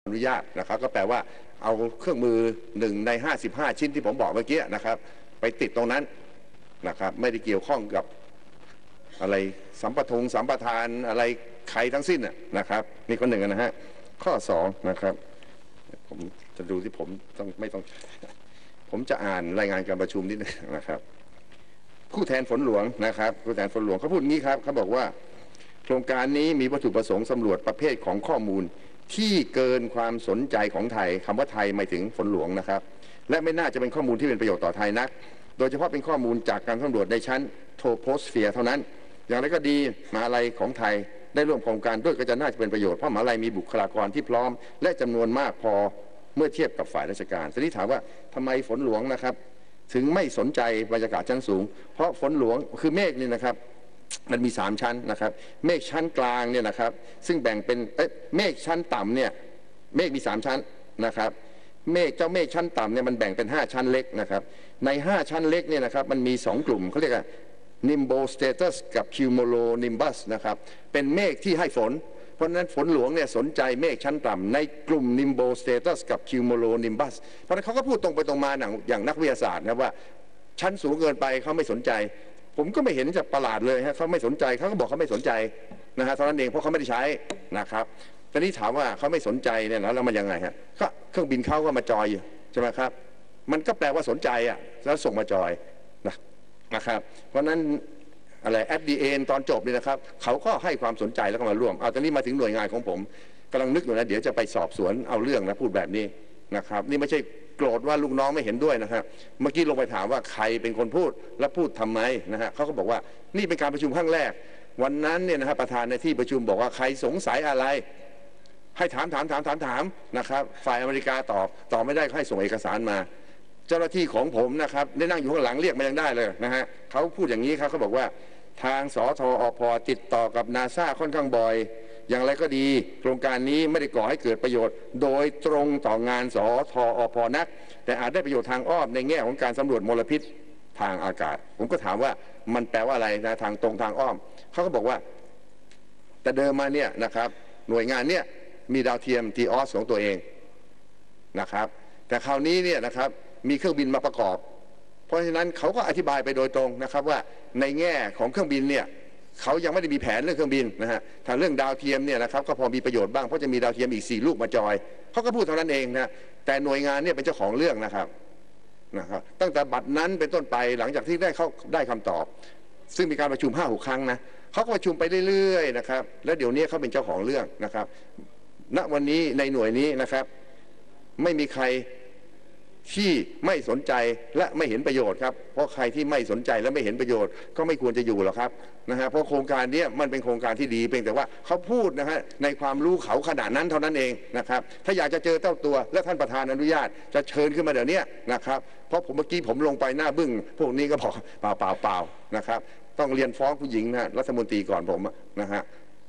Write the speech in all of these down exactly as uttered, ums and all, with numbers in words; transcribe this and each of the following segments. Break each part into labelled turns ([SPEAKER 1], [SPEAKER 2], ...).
[SPEAKER 1] อนุญาตนะครับก็แปลว่าเอาเครื่องมือหนึ่งในห้าสิบห้าชิ้นที่ผมบอกเมื่อกี้นะครับไปติดตรงนั้นนะครับไม่ได้เกี่ยวข้องกับอะไรสัมปทงสัมปทานอะไรใครทั้งสิ้นนะครับนี่ข้อหนึ่งนะฮะข้อสองนะครับผมจะดูที่ผมต้องไม่ต้องผมจะอ่านรายงานการประชุมนิดนึงนะครับผู้แทนฝนหลวงนะครับผู้แทนฝนหลวงเขาพูดงี้ครับเขาบอกว่าโครงการนี้มีวัตถุประสงค์สำรวจประเภทของข้อมูลที่เกินความสนใจของไทยคำว่าไทยหมายถึงฝนหลวงนะครับและไม่น่าจะเป็นข้อมูลที่เป็นประโยชน์ต่อไทยนักโดยเฉพาะเป็นข้อมูลจากการสำรวจในชั้นโทโพสเฟียร์เท่านั้นอย่างไรก็ดีมหาลัยของไทยได้ร่วมโครงการด้วยก็จะน่าจะเป็นประโยชน์เพราะมหาลัยมีบุคลากรที่พร้อมและจำนวนมากพอเมื่อเทียบกับฝ่ายราชการทีนี้ถามว่าทำไมฝนหลวงนะครับถึงไม่สนใจบรรยากาศชั้นสูงเพราะฝนหลวงคือเมฆนี่นะครับมันมีสามชั้นนะครับเมฆชั้นกลางเนี่ยนะครับซึ่งแบ่งเป็นเมฆชั้นต่ำเนี่ยเมฆมีสามชั้นนะครับเมฆเจ้าเมฆชั้นต่ำเนี่ยมันแบ่งเป็นห้าชั้นเล็กนะครับในห้าชั้นเล็กเนี่ยนะครับมันมีสองกลุ่มเขาเรียกว่า Nimbostratus กับ Cumulonimbus นะครับเป็นเมฆที่ให้ฝนเพราะฉะนั้นฝนหลวงเนี่ยสนใจเมฆชั้นต่ำในกลุ่ม Nimbostratus กับ Cumulonimbus เพราะฉะนั้นเขาก็พูดตรงไปตรงมาอย่างนักวิทยาศาสตร์นะว่าชั้นสูงเกินไปเขาไม่สนใจผมก็ไม่เห็นจะประหลาดเลยฮะเขาไม่สนใจเขาก็บอกเขาไม่สนใจนะฮะเท่านั้นเองเพราะเขาไม่ได้ใช้นะครับตอนนี้ถามว่าเขาไม่สนใจเนี่ยแล้วมันยังไงฮะก็เครื่องบินเขาก็มาจอยใช่ไหมครับมันก็แปลว่าสนใจอ่ะแล้วส่งมาจอยนะนะครับเพราะนั้นอะไร เอฟ ดี เอ ตอนจบนี่นะครับเขาก็ให้ความสนใจแล้วก็มาร่วมเอาตอนนี้มาถึงหน่วยงานของผมกำลังนึกอยู่นะเดี๋ยวจะไปสอบสวนเอาเรื่องนะพูดแบบนี้นะครับนี่ไม่ใช่โกรธว่าลูกน้องไม่เห็นด้วยนะครับเมื่อกี้ลงไปถามว่าใครเป็นคนพูดและพูดทำไมนะฮะเขาก็บอกว่านี่เป็นการประชุมครั้งแรกวันนั้นเนี่ยนะฮะประธานในที่ประชุมบอกว่าใครสงสัยอะไรให้ถามถามถามถามถามนะครับฝ่ายอเมริกาตอบตอบไม่ได้ให้ส่งเอกสารมาเจ้าหน้าที่ของผมนะครับได้นั่งอยู่ข้างหลังเรียกมายังได้เลยนะฮะเขาพูดอย่างนี้ครับเขาบอกว่าทางสทอพติดต่อกับนาซาค่อนข้างบ่อยอย่างไรก็ดีโครงการนี้ไม่ได้ก่อให้เกิดประโยชน์โดยตรงต่องานสทอพนักแต่อาจได้ประโยชน์ทางอ้อมในแง่ของการสำรวจมลพิษทางอากาศผมก็ถามว่ามันแปลว่าอะไรนะทางตรงทางอ้อมเขาก็บอกว่าแต่เดิมมาเนี่ยนะครับหน่วยงานเนี่ยมีดาวเทียม ที ออส ของตัวเองนะครับแต่คราวนี้เนี่ยนะครับมีเครื่องบินมาประกอบเพราะฉะนั้นเขาก็อธิบายไปโดยตรงนะครับว่าในแง่ของเครื่องบินเนี่ยเขายังไม่ได้มีแผนเรื่องเครื่องบินนะฮะถ้าเรื่องดาวเทียมเนี่ยนะครับก็พอมีประโยชน์บ้างเพราะจะมีดาวเทียมอีกสี่ลูกมาจอยเขาก็พูดเท่านั้นเองนะแต่หน่วยงานเนี่ยเป็นเจ้าของเรื่องนะครับนะครับตั้งแต่บัดนั้นเป็นต้นไปหลังจากที่ได้เขาได้คำตอบซึ่งมีการประชุมห้าหกครั้งนะเขาก็ประชุมไปเรื่อยๆนะครับแล้วเดี๋ยวนี้เขาเป็นเจ้าของเรื่องนะครับณวันนี้ในหน่วยนี้นะครับไม่มีใครที่ไม่สนใจและไม่เห็นประโยชน์ครับเพราะใครที่ไม่สนใจและไม่เห็นประโยชน์ก็ไม่ควรจะอยู่หรอกครับนะฮะเพราะโครงการนี้มันเป็นโครงการที่ดีเพียงแต่ว่าเขาพูดนะฮะในความรู้เขาขนาดนั้นเท่านั้นเองนะครับถ้าอยากจะเจอเจ้าตัวและท่านประธานอนุญาตจะเชิญขึ้นมาเดี๋ยวนี้นะครับเพราะผมเมื่อกี้ผมลงไปหน้าบึ้งพวกนี้ก็บอกเปล่าเปล่าเปล่านะครับต้องเรียนฟ้องผู้หญิงนะรัฐมนตรีก่อนผมนะฮะ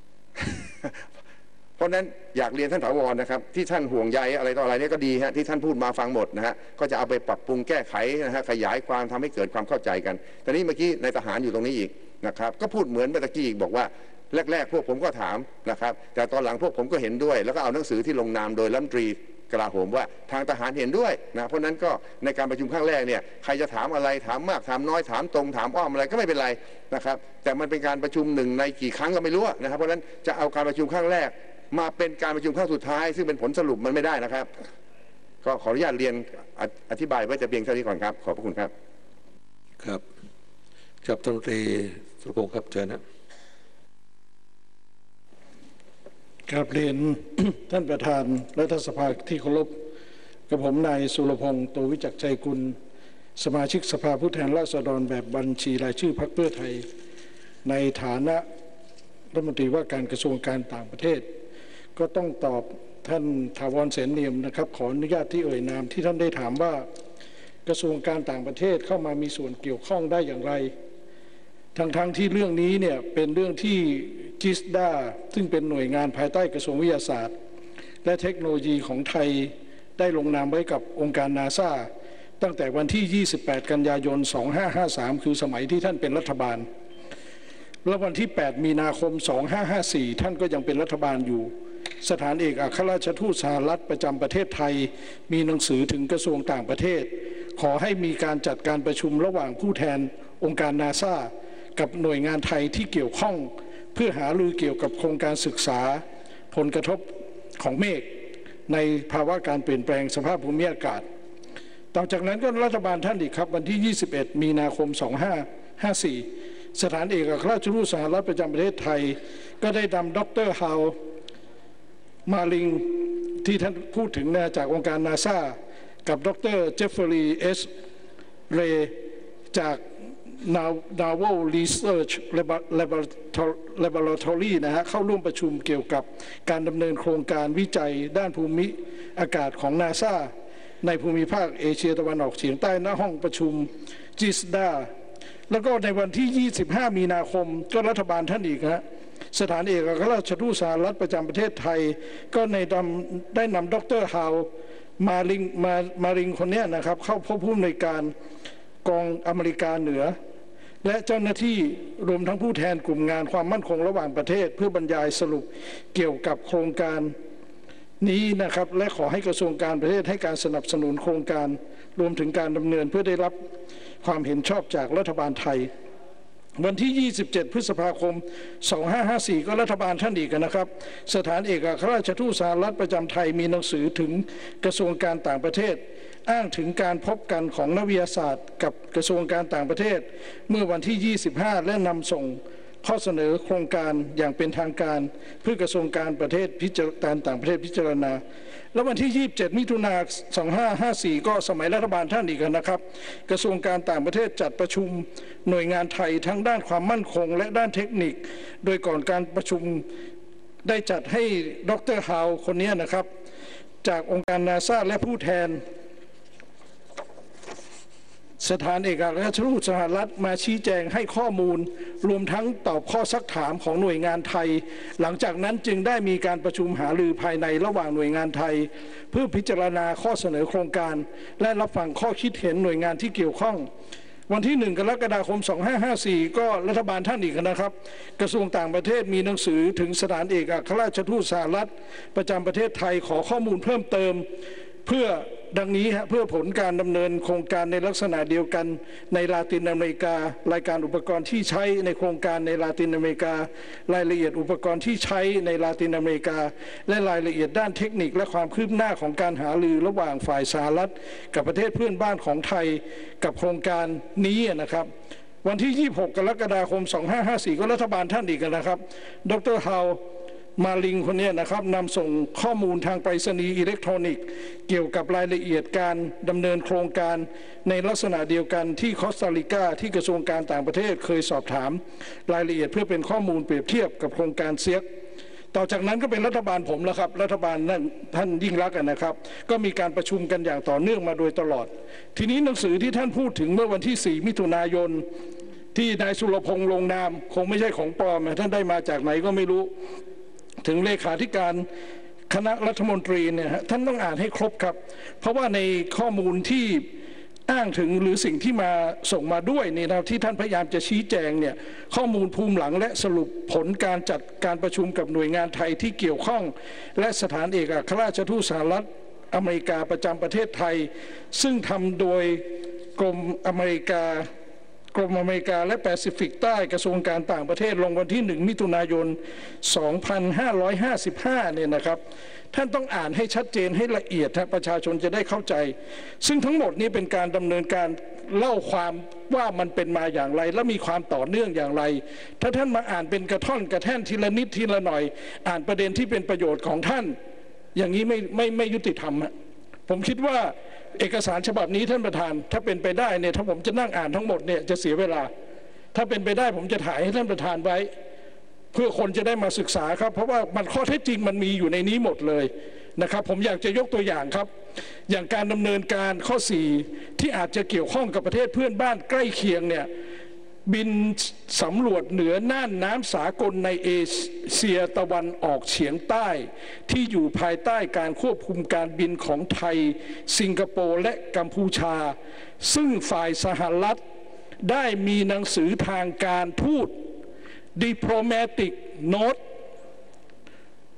[SPEAKER 1] เพราะนั้นอยากเรียนท่านถาวรนะครับที่ท่านห่วงใยอะไรต่ออะไรนี่ก็ดีฮะที่ท่านพูดมาฟังหมดนะฮะก็จะเอาไปปรับปรุงแก้ไขนะฮะขยายความทำให้เกิดความเข้าใจกันแต่นี้เมื่อกี้ในทหารอยู่ตรงนี้อีกนะครับก็พูดเหมือนเมื่อกี้อีกบอกว่าแรกๆพวกผมก็ถามนะครับแต่ตอนหลังพวกผมก็เห็นด้วยแล้วก็เอาหนังสือที่ลงนามโดยรัฐมนตรีกลาโหมว่าทางทหารเห็นด้วยนะเพราะนั้นก็ในการประชุมครั้งแรกเนี่ยใครจะถามอะไรถามมากถามน้อยถามตรงถามอ้อมอะไรก็ไม่เป็นไรนะครับแต่มันเป็นการประชุมหนึ่งในกี่ครั้งก็ไม่รู้นะครับเพราะนั้นจะเอาการประชุมครั้งแรกมาเป็นการประชุมครั้งสุดท้ายซึ่งเป็นผลสรุปมันไม่ได้นะครับก็ขออนุญาตเรียนอธิบายไว้แต่เพียงเท่านี้ก่อนครับขอบพระคุณครับ
[SPEAKER 2] ครับครับท่านรัฐมนตรีสุรพงศ์ครับเชิญนะ
[SPEAKER 3] กราบเรียน ท่านประธานรัฐสภาที่เคารพกับผมนายสุรพงศ์โตวิจักรชัยกุลสมาชิกสภาผู้แทนราษฎรแบบบัญชีรายชื่อพรรคเพื่อไทยในฐานะรัฐมนตรีว่าการกระทรวงการต่างประเทศก็ต้องตอบท่านถาวรเสนเนียมนะครับขออนุญาตที่เอ่ยนามที่ท่านได้ถามว่ากระทรวงการต่างประเทศเข้ามามีส่วนเกี่ยวข้องได้อย่างไรทั้งๆ ท, ที่เรื่องนี้เนี่ยเป็นเรื่องที่จิสดาซึ่งเป็นหน่วยงานภายใต้กระทรวงวิทยาศาสตร์และเทคโนโลยีของไทยได้ลงนามไว้กับองค์การนาซาตั้งแต่วันที่ยี่สิบแปดกันยายนสองพันห้าร้อยห้าสิบสามคือสมัยที่ท่านเป็นรัฐบาลและวันที่แปดมีนาคมสองพันห้าร้อยห้าสิบสี่ท่านก็ยังเป็นรัฐบาลอยู่สถานเอกอัครราชทูตสหรัฐประจำประเทศไทยมีหนังสือถึงกระทรวงต่างประเทศขอให้มีการจัดการประชุมระหว่างผู้แทนองค์การนาซากับหน่วยงานไทยที่เกี่ยวข้องเพื่อหารือเกี่ยวกับโครงการศึกษาผลกระทบของเมฆในภาวะการเปลี่ยนแปลงสภาพภูมิอากาศต่อจากนั้นก็รัฐบาลท่านอีกครับวันที่ยี่สิบเอ็ดมีนาคมสองพันห้าร้อยห้าสิบสี่สถานเอกอัครราชทูตสหรัฐประจำประเทศไทยก็ได้นำดรฮาวมาลิงที่ท่านพูดถึงนะจากองค์การนาซากับดรเจฟเฟอรีเอสเรจาก Naval Research Laboratory นะฮะเข้าร่วมประชุมเกี่ยวกับการดำเนินโครงการวิจัยด้านภูมิอากาศของนาซาในภูมิภาคเอเชียตะวันออกเฉียงใต้ณห้องประชุมจิสดาแล้วก็ในวันที่ยี่สิบห้ามีนาคมก็รัฐบาลท่านอีกฮะสถานเอกอัครราชทูตสหรัฐประจำประเทศไทยก็ในได้นำดรฮาวมาลิงมามาริงคนนี้นะครับเข้าพบผู้อำนวยการกองอเมริกาเหนือและเจ้าหน้าที่รวมทั้งผู้แทนกลุ่มงานความมั่นคงระหว่างประเทศเพื่อบรรยายสรุปเกี่ยวกับโครงการนี้นะครับและขอให้กระทรวงการประเทศให้การสนับสนุนโครงการรวมถึงการดำเนินเพื่อได้รับความเห็นชอบจากรัฐบาลไทยวันที่ยี่สิบเจ็ดพฤษภาคมสองพันห้าร้อยห้าสิบสี่ก็รัฐบาลท่านอีกนะครับสถานเอกอัครราชทูตสหรัฐประจำไทยมีหนังสือถึงกระทรวงการต่างประเทศอ้างถึงการพบกันของนักวิทยาศาสตร์กับกระทรวงการต่างประเทศเมื่อวันที่ยี่สิบห้าและนำส่งข้อเสนอโครงการอย่างเป็นทางการเพื่อกระทรวงการประเทศพิจารณาต่างประเทศพิจารณาแล้ววันที่ยี่สิบเจ็ดมิถุนายนสองพันห้าร้อยห้าสิบสี่ก็สมัยรัฐบาลท่านอีกนะครับกระทรวงการต่างประเทศจัดประชุมหน่วยงานไทยทั้งด้านความมั่นคงและด้านเทคนิคโดยก่อนการประชุมได้จัดให้ดรฮาวคนนี้นะครับจากองค์การนาซาและผู้แทนสถานเอกอัครราชทูตสหรัฐมาชี้แจงให้ข้อมูลรวมทั้งตอบข้อซักถามของหน่วยงานไทยหลังจากนั้นจึงได้มีการประชุมหารือภายในระหว่างหน่วยงานไทยเพื่อพิจารณาข้อเสนอโครงการและรับฟังข้อคิดเห็นหน่วยงานที่เกี่ยวข้องวันที่หนึ่งกรกฎาคมสองพันห้าร้อยห้าสิบสี่ก็รัฐบาลท่านอีกนะครับกระทรวงต่างประเทศมีหนังสือถึงสถานเอกอัครราชทูตสหรัฐประจำประเทศไทยขอข้อมูลเพิ่มเติมเพื่อดังนี้ฮะเพื่อผลการดำเนินโครงการในลักษณะเดียวกันในลาตินอเมริการายการอุปกรณ์ที่ใช้ในโครงการในลาตินอเมริการายละเอียดอุปกรณ์ที่ใช้ในลาตินอเมริกาและรายละเอียดด้านเทคนิคและความคืบหน้าของการหารือระหว่างฝ่ายสหรัฐกับประเทศเพื่อนบ้านของไทยกับโครงการนี้นะครับวันที่ยี่สิบหกกรกฎาคมสองพันห้าร้อยห้าสิบสี่ก็รัฐบาลท่านอีกนะครับดรฮาวมาลิงคนนี้นะครับนำส่งข้อมูลทางไปรษณีย์อิเล็กทรอนิกส์เกี่ยวกับรายละเอียดการดำเนินโครงการในลักษณะเดียวกันที่คอสตาริกาที่กระทรวงการต่างประเทศเคยสอบถามรายละเอียดเพื่อเป็นข้อมูลเปรียบเทียบกับโครงการเซียกต่อจากนั้นก็เป็นรัฐบาลผมแล้วครับรัฐบาลนั่นท่านยิ่งรักษณ์นะครับก็มีการประชุมกันอย่างต่อเนื่องมาโดยตลอดทีนี้หนังสือที่ท่านพูดถึงเมื่อวันที่สี่มิถุนายนที่นายสุรพงษ์ลงนามคงไม่ใช่ของปลอมท่านได้มาจากไหนก็ไม่รู้ถึงเลขาธิการคณะรัฐมนตรีเนี่ยท่านต้องอ่านให้ครบครับเพราะว่าในข้อมูลที่อ้างถึงหรือสิ่งที่มาส่งมาด้วยนี่นะที่ท่านพยายามจะชี้แจงเนี่ยข้อมูลภูมิหลังและสรุปผลการจัดการประชุมกับหน่วยงานไทยที่เกี่ยวข้องและสถานเอกอัครราชทูตสหรัฐอเมริกาประจำประเทศไทยซึ่งทำโดยกรมอเมริกากรมอเมริกาและแปซิฟิกใต้กระทรวงการต่างประเทศลงวันที่หนึ่งมิถุนายนสองพันห้าร้อยห้าสิบห้าเนี่ยนะครับท่านต้องอ่านให้ชัดเจนให้ละเอียดประชาชนจะได้เข้าใจซึ่งทั้งหมดนี้เป็นการดำเนินการเล่าความว่ามันเป็นมาอย่างไรและมีความต่อเนื่องอย่างไรถ้าท่านมาอ่านเป็นกระท่อนกระแท่นทีละนิดทีละหน่อยอ่านประเด็นที่เป็นประโยชน์ของท่านอย่างนี้ไม่ไม่ไม่ยุติธรรมผมคิดว่าเอกสารฉบับนี้ท่านประธานถ้าเป็นไปได้เนี่ยถ้าผมจะนั่งอ่านทั้งหมดเนี่ยจะเสียเวลาถ้าเป็นไปได้ผมจะถ่ายให้ท่านประธานไว้เพื่อคนจะได้มาศึกษาครับเพราะว่ามันข้อเท็จจริงมันมีอยู่ในนี้หมดเลยนะครับผมอยากจะยกตัวอย่างครับอย่างการดำเนินการข้อสี่ที่อาจจะเกี่ยวข้องกับประเทศเพื่อนบ้านใกล้เคียงเนี่ยบินสำรวจเหนือน่านน้ำสากลในเอเชียตะวันออกเฉียงใต้ที่อยู่ภายใต้การควบคุมการบินของไทยสิงคโปร์และกัมพูชาซึ่งฝ่ายสหรัฐได้มีหนังสือทางการทูต Diplomatic Note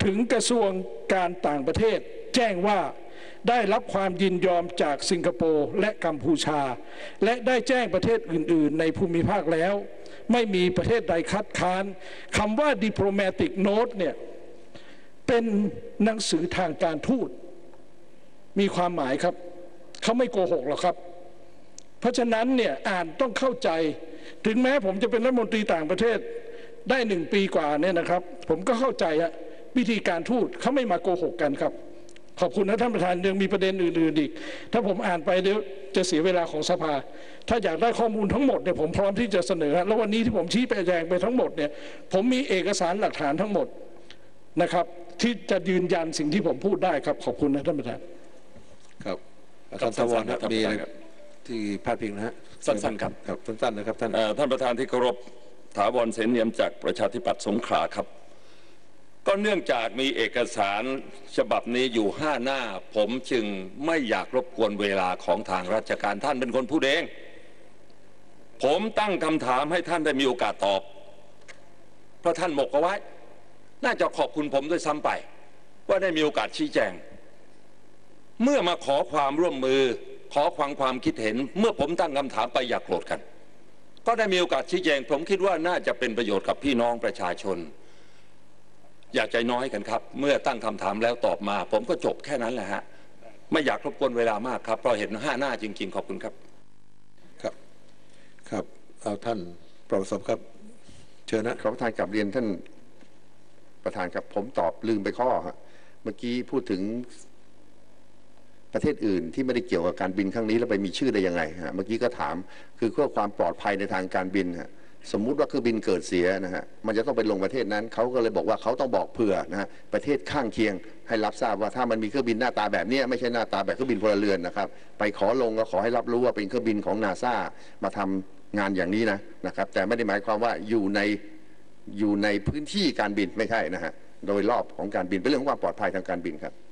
[SPEAKER 3] ถึงกระทรวงการต่างประเทศแจ้งว่าได้รับความยินยอมจากสิงคโปร์และกัมพูชาและได้แจ้งประเทศอื่นๆในภูมิภาคแล้วไม่มีประเทศใดคัดค้านคำว่า diplomatic note เนี่ยเป็นหนังสือทางการทูตมีความหมายครับเขาไม่โกหกหรอกครับเพราะฉะนั้นเนี่ยอ่านต้องเข้าใจถึงแม้ผมจะเป็นรัฐมนตรีต่างประเทศได้หนึ่งปีกว่าเนี่ยนะครับผมก็เข้าใจอะวิธีการทูตเขาไม่มาโกหกกันครับขอบคุณนะท่านประธานยังมีประเด็นอื่นๆอีกถ้าผมอ่านไปเดี๋ยวจะเสียเวลาของสภาถ้าอยากได้ข้อมูลทั้งหมดเนี่ยผมพร้อมที่จะเสนอแล้ววันนี้ที่ผมชี้ไปแจงไปทั้งหมดเนี่ยผมมีเอกสารหลักฐานทั้งหมดนะครับที่จะยืนยันสิ่งที่ผมพูดได้ครับขอบคุณนะท่านประธาน
[SPEAKER 2] ครับอาจารย์ถาวรมีที่พาดพิงนะฮะ
[SPEAKER 4] สั้นๆครับ
[SPEAKER 2] ครับสั้นๆนะครับท่าน
[SPEAKER 4] ท่านประธานที่เคารพถาวรเสนเนียมจากประชาธิปัตย์สงขลาครับก็เนื่องจากมีเอกสารฉบับนี้อยู่ห้าหน้าผมจึงไม่อยากรบกวนเวลาของทางราชการท่านเป็นคนพูดเองผมตั้งคำถามให้ท่านได้มีโอกาสตอบเพราะท่านหมกเอาไว้น่าจะขอบคุณผมด้วยซ้ำไปว่าได้มีโอกาสชี้แจงเมื่อมาขอความร่วมมือขอฟังความคิดเห็นเมื่อผมตั้งคำถามไปอย่าโกรธกันก็ได้มีโอกาสชี้แจงผมคิดว่าน่าจะเป็นประโยชน์กับพี่น้องประชาชนอย่าใจน้อยกันครับเมื่อตั้งคำถามแล้วตอบมาผมก็จบแค่นั้นแหละฮะไม่อยากรบกวนเวลามากครับเพราะเห็นห้าหน้าจริงๆขอบคุณครับ
[SPEAKER 2] ครับครับเอาท่านปรสมครับเชิญนะ
[SPEAKER 1] ขอประธานกลับเรียนท่านประธานครับผมตอบลืมไปข้อฮะเมื่อกี้พูดถึงประเทศอื่นที่ไม่ได้เกี่ยวกับการบินครั้งนี้แล้วไปมีชื่อได้ยังไงฮะเมื่อกี้ก็ถามคือเพื่อความปลอดภัยในทางการบินฮะสมมุติว่าเครื่องบินเกิดเสียนะฮะมันจะต้องไปลงประเทศนั้นเขาก็เลยบอกว่าเขาต้องบอกเผื่อนะฮะประเทศข้างเคียงให้รับทราบว่าถ้ามันมีเครื่องบินหน้าตาแบบนี้ไม่ใช่หน้าตาแบบเครื่องบินพลเรือนนะครับไปขอลงก็ขอให้รับรู้ว่าเป็นเครื่องบินของนาซามาทำงานอย่างนี้นะนะครับแต่ไม่ได้หมายความว่าอยู่ในอยู่ในพื้นที่การบินไม่ใช่นะฮะโดยรอบของการบินเป็นเรื่องของความปลอดภัยทางการบินครับ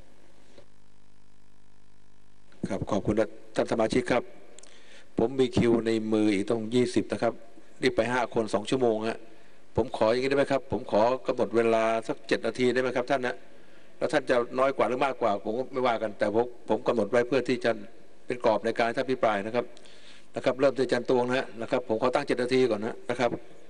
[SPEAKER 2] ครับขอบคุณท่านสมาชิกครับผมมีคิวในมืออีกต้องยี่สิบนะครับรีบไปห้าคนสองชั่วโมงฮะผมขออย่างนี้ได้ไหมครับผมขอกำหนดเวลาสักเจ็ดนาทีได้ไหมครับท่านนะแล้วท่านจะน้อยกว่าหรือมากกว่าผมก็ไม่ว่ากันแต่ผมผมกำหนดไว้เพื่อที่จะเป็นกรอบในการท่านพิปรายนะครับนะครับเริ่มที่อาจารย์ตวงนะนะครับผมขอตั้งเจ็ดนาทีก่อนนะนะครับ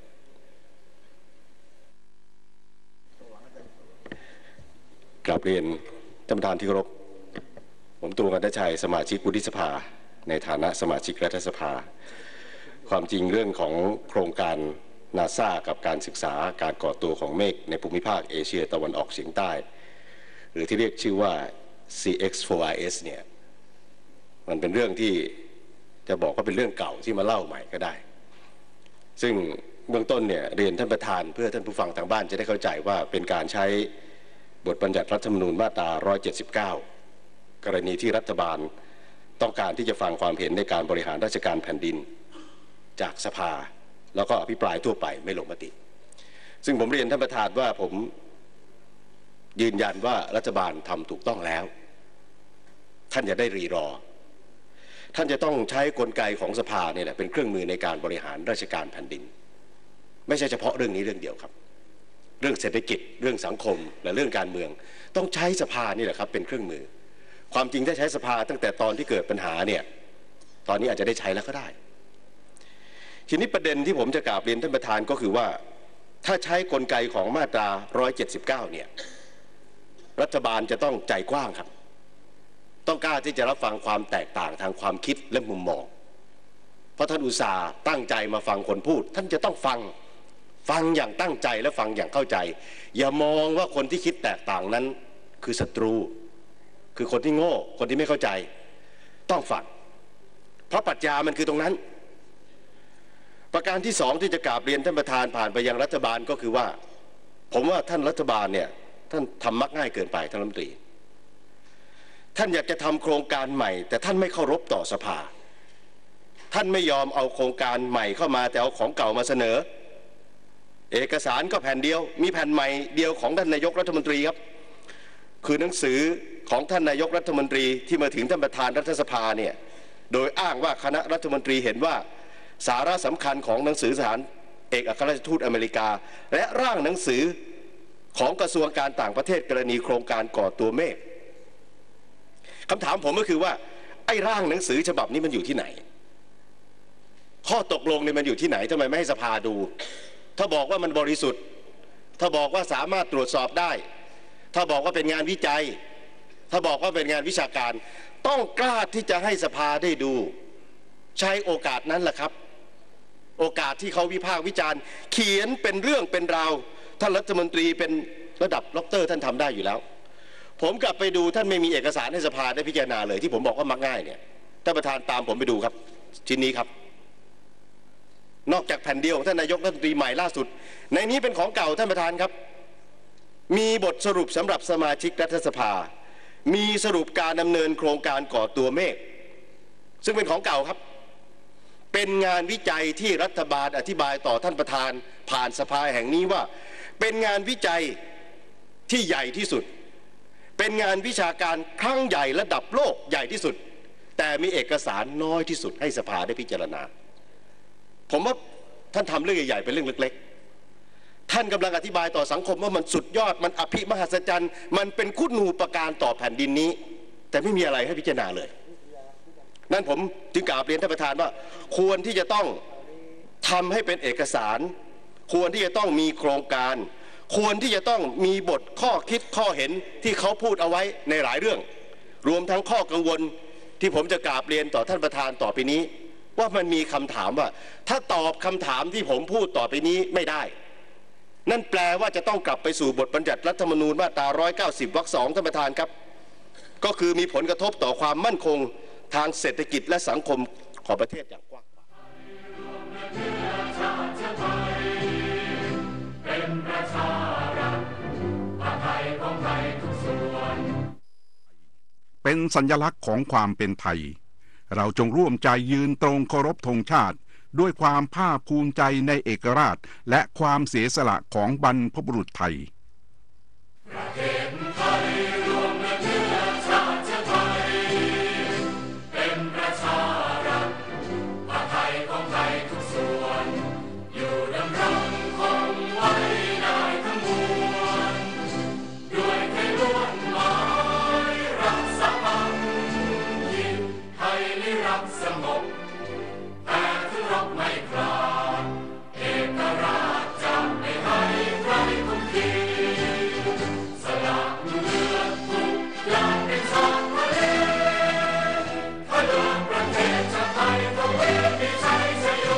[SPEAKER 5] กราบเรียนท่านประธานที่เคารพผมตวงกันทชัยสมาชิกวุฒิสภาในฐานะสมาชิกรัฐสภาความจริงเรื่องของโครงการนาซากับการศึกษาการก่อตัวของเมฆในภูมิภาคเอเชียตะวันออกเฉียงใต้หรือที่เรียกชื่อว่า ซี เอ็กซ์ โฟร์ ไอ เอส เนี่ยมันเป็นเรื่องที่จะบอกว่าเป็นเรื่องเก่าที่มาเล่าใหม่ก็ได้ซึ่งเบื้องต้นเนี่ยเรียนท่านประธานเพื่อท่านผู้ฟังทางบ้านจะได้เข้าใจว่าเป็นการใช้บทบัญญัติรัฐธรรมนูญมาตราหนึ่งร้อยเจ็ดสิบเก้ากรณีที่รัฐบาลต้องการที่จะฟังความเห็นในการบริหารราชการแผ่นดินจากสภาแล้วก็อภิปรายทั่วไปไม่ลงมติซึ่งผมเรียนท่านประธานว่าผมยืนยันว่ารัฐบาลทำถูกต้องแล้วท่านจะได้รีรอท่านจะต้องใช้กลไกของสภาเนี่ยแหละเป็นเครื่องมือในการบริหารราชการแผ่นดินไม่ใช่เฉพาะเรื่องนี้เรื่องเดียวครับเรื่องเศรษฐกิจเรื่องสังคมและเรื่องการเมืองต้องใช้สภานี่แหละครับเป็นเครื่องมือความจริงถ้าใช้สภาตั้งแต่ตอนที่เกิดปัญหาเนี่ยตอนนี้อาจจะได้ใช้แล้วก็ได้ทีนี้ประเด็นที่ผมจะกราบเรียนท่านประธานก็คือว่าถ้าใช้กลไกของมาตราหนึ่งร้อยเจ็ดสิบเก้าเนี่ยรัฐบาลจะต้องใจกว้างครับต้องกล้าที่จะรับฟังความแตกต่างทางความคิดและมุมมองเพราะท่านอุตส่าห์ตั้งใจมาฟังคนพูดท่านจะต้องฟังฟังอย่างตั้งใจและฟังอย่างเข้าใจอย่ามองว่าคนที่คิดแตกต่างนั้นคือศัตรูคือคนที่โง่คนที่ไม่เข้าใจต้องฟังเพราะปรัชญามันคือตรงนั้นประการที่สองที่จะกราบเรียนท่านประธานผ่านไปยังรัฐบาลก็คือว่าผมว่าท่านรัฐบาลเนี่ยท่านทำมักง่ายเกินไปท่านรัฐมนตรีท่านอยากจะทำโครงการใหม่แต่ท่านไม่เคารพต่อสภาท่านไม่ยอมเอาโครงการใหม่เข้ามาแต่เอาของเก่ามาเสนอเอกสารก็แผ่นเดียวมีแผ่นใหม่เดียวของท่านนายกรัฐมนตรีครับคือหนังสือของท่านนายกรัฐมนตรีที่มาถึงท่านประธานรัฐสภาเนี่ยโดยอ้างว่าคณะรัฐมนตรีเห็นว่าสาระสำคัญของหนังสือสถานเอกอัครราชทูตอเมริกาและร่างหนังสือของกระทรวงการต่างประเทศกรณีโครงการก่อตัวเมฆคำถามผมก็คือว่าไอ้ร่างหนังสือฉบับนี้มันอยู่ที่ไหนข้อตกลงเนี่ยมันอยู่ที่ไหนทำไมไม่ให้สภาดูถ้าบอกว่ามันบริสุทธิ์ถ้าบอกว่าสามารถตรวจสอบได้ถ้าบอกว่าเป็นงานวิจัยถ้าบอกว่าเป็นงานวิชาการต้องกล้าที่จะให้สภาได้ดูใช้โอกาสนั้นแหละครับโอกาสที่เขาวิพากษ์วิจารณ์เขียนเป็นเรื่องเป็นราวท่านรัฐมนตรีเป็นระดับด็อกเตอร์ท่านทำได้อยู่แล้วผมกลับไปดูท่านไม่มีเอกสารให้สภาได้พิจารณาเลยที่ผมบอกว่ามักง่ายเนี่ยท่านประธานตามผมไปดูครับชิ้นนี้ครับนอกจากแผ่นเดียวของท่านนายกรัฐมนตรีใหม่ล่าสุดในนี้เป็นของเก่าท่านประธานครับมีบทสรุปสำหรับสมาชิกรัฐสภามีสรุปการดำเนินโครงการก่อตัวเมฆซึ่งเป็นของเก่าครับเป็นงานวิจัยที่รัฐบาลอธิบายต่อท่านประธานผ่านสภาแห่งนี้ว่าเป็นงานวิจัยที่ใหญ่ที่สุดเป็นงานวิชาการครั้งใหญ่ระดับโลกใหญ่ที่สุดแต่มีเอกสารน้อยที่สุดให้สภาได้พิจารณาผมว่าท่านทำเรื่องใหญ่ๆเป็นเรื่องเล็กๆท่านกำลังอธิบายต่อสังคมว่ามันสุดยอดมันอภิมหัศจรรย์มันเป็นคุณูปการต่อแผ่นดินนี้แต่ไม่มีอะไรให้พิจารณาเลยนั่นผมจึงกราบเรียนท่านประธานว่าควรที่จะต้องทำให้เป็นเอกสารควรที่จะต้องมีโครงการควรที่จะต้องมีบทข้อคิดข้อเห็นที่เขาพูดเอาไว้ในหลายเรื่องรวมทั้งข้อกังวลที่ผมจะกราบเรียนต่อท่านประธานต่อไปนี้ว่ามันมีคำถามว่าถ้าตอบคำถามที่ผมพูดต่อไปนี้ไม่ได้นั่นแปลว่าจะต้องกลับไปสู่บทบัญญัติรัฐธรรมนูญมาตราหนึ่งร้อยเก้าสิบวรรคสองท่านประธานครับก็คือมีผลกระทบต่อความมั่นคงทางเศรษฐกิจและสังคมของประเทศอย่างกว้าง
[SPEAKER 6] เป็นสัญลักษณ์ของความเป็นไทยเราจงร่วมใจยืนตรงเคารพธงชาติด้วยความภาคภูมิใจในเอกราชและความเสียสละของบรรพบุรุษไทยประเทศไทยรวมเชื้อชาติไทยเป็นประชารัฐผ้าไทยของไทยทุกส่วนอยู่ดำรงคงไว้ได้ทั้งมวลด้วยไทยล้วนหมายรักสมัครคิดไทยนิรักสงบแต่ถึงรบไม่กล้าเอกราชจะไม่ให้ใครคุมขีสละเลือดทุกอย่างเป็นชาติทะเลถ้าเดินประเทศชาติไทยก็เวทีชัยชโย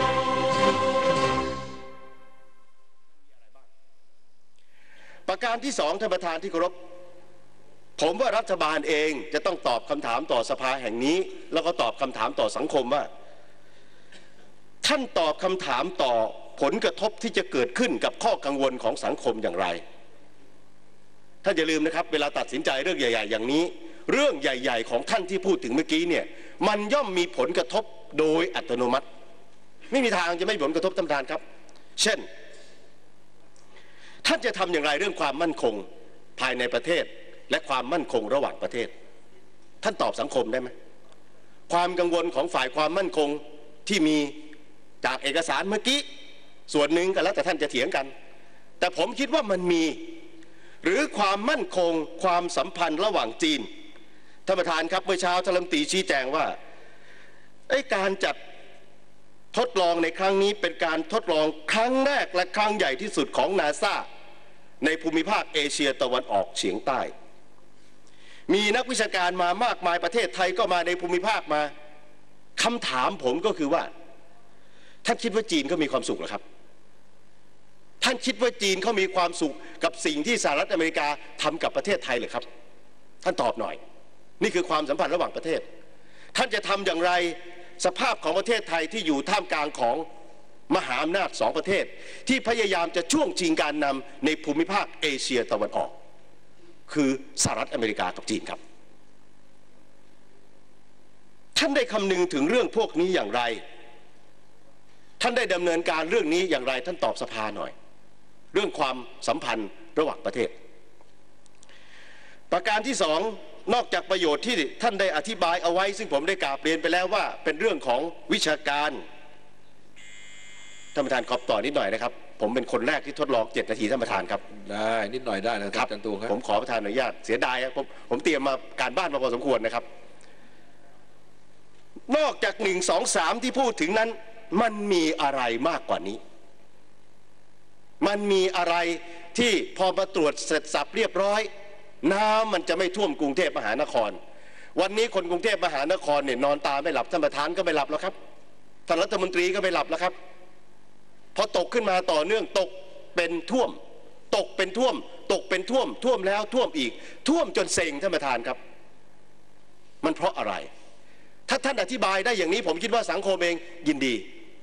[SPEAKER 6] ประการที่สองท่านประธานที่เคารพผมว่ารัฐบาลเองจะต้องตอบคำถามต่อสภาแห่งนี้แล้วก็ตอบคำถามต่อสังคมว่าท่านตอบคำถามต่อผลกระทบที่จะเกิดขึ้นกับข้อกังวลของสังคมอย่างไรท่านอย่าลืมนะครับเวลาตัดสินใจเรื่องใหญ่ๆอย่างนี้เรื่องใหญ่ๆของท่านที่พูดถึงเมื่อกี้เนี่ยมันย่อมมีผลกระทบโดยอัตโนมัติไม่มีทางจะไม่มีผลกระทบท่านประธานครับเช่นท่านจะทำอย่างไรเรื่องความมั่นคงภายในประเทศและความมั่นคงระหว่างประเทศท่านตอบสังคมได้ไหมความกังวลของฝ่ายความมั่นคงที่มีจากเอกสารเมื่อกี้ส่วนหนึ่งก็แล้วแต่ท่านจะเถียงกันแต่ผมคิดว่ามันมีหรือความมั่นคงความสัมพันธ์ระหว่างจีนท่านประธานครับเมื่อเช้าท่านรัฐมนตรีชี้แจงว่าไอ้การจัดทดลองในครั้งนี้เป็นการทดลองครั้งแรกและครั้งใหญ่ที่สุดของ นาซ่า ในภูมิภาคเอเชียตะวันออกเฉียงใต้มีนักวิชาการมามากมายประเทศไทยก็มาในภูมิภาคมาคำถามผมก็คือว่าท่านคิดว่าจีนเขามีความสุขหรือครับท่านคิดว่าจีนเขามีความสุขกับสิ่งที่สหรัฐอเมริกาทำกับประเทศไทยหรือครับท่านตอบหน่อยนี่คือความสัมพันธ์ระหว่างประเทศท่านจะทำอย่างไรสภาพของประเทศไทยที่อยู่ท่ามกลางของมหาอำนาจสองประเทศที่พยายามจะช่วงชิงการนำในภูมิภาคเอเชียตะวันออกคือสหรัฐอเมริกากับจีนครับท่านได้คำนึงถึงเรื่องพวกนี้อย่างไรท่านได้ดำเนินการเรื่องนี้อย่างไรท่านตอบสภาหน่อยเรื่องความสัมพันธ์ระหว่างประเทศประการที่สองนอกจากประโยชน์ที่ท่านได้อธิบายเอาไว้ซึ่งผมได้กราบเรียนไปแล้วว่าเป็นเรื่องของวิชาการท่านประธานขอต่อนิดหน่อยนะครับผมผมเป็นคนแรกที่ทดลองเจ็ดนาทีท่านประธานครับ
[SPEAKER 2] ได้นิดหน่อยได้นะครับอาจารย์ตูครับ
[SPEAKER 6] ผมขอประธานอนุญาตเสียดายครับผมผมเตรียมมาการบ้านมาพอสมควรนะครับนอกจากหนึ่งสองสามที่พูดถึงนั้นมันมีอะไรมากกว่านี้มันมีอะไรที่พอมาตรวจเสร็จสับเรียบร้อยน้ำมันจะไม่ท่วมกรุงเทพมหานครวันนี้คนกรุงเทพมหานครเนี่ยนอนตาไม่หลับท่านประธานก็ไม่หลับแล้วครับท่านรัฐมนตรีก็ไม่หลับแล้วครับพอตกขึ้นมาต่อเนื่องตกเป็นท่วมตกเป็นท่วมตกเป็นท่วมท่วมแล้วท่วมอีกท่วมจนเซ็งท่านประธานครับมันเพราะอะไรถ้าท่านอธิบายได้อย่างนี้ผมคิดว่าสังคมเองยินดี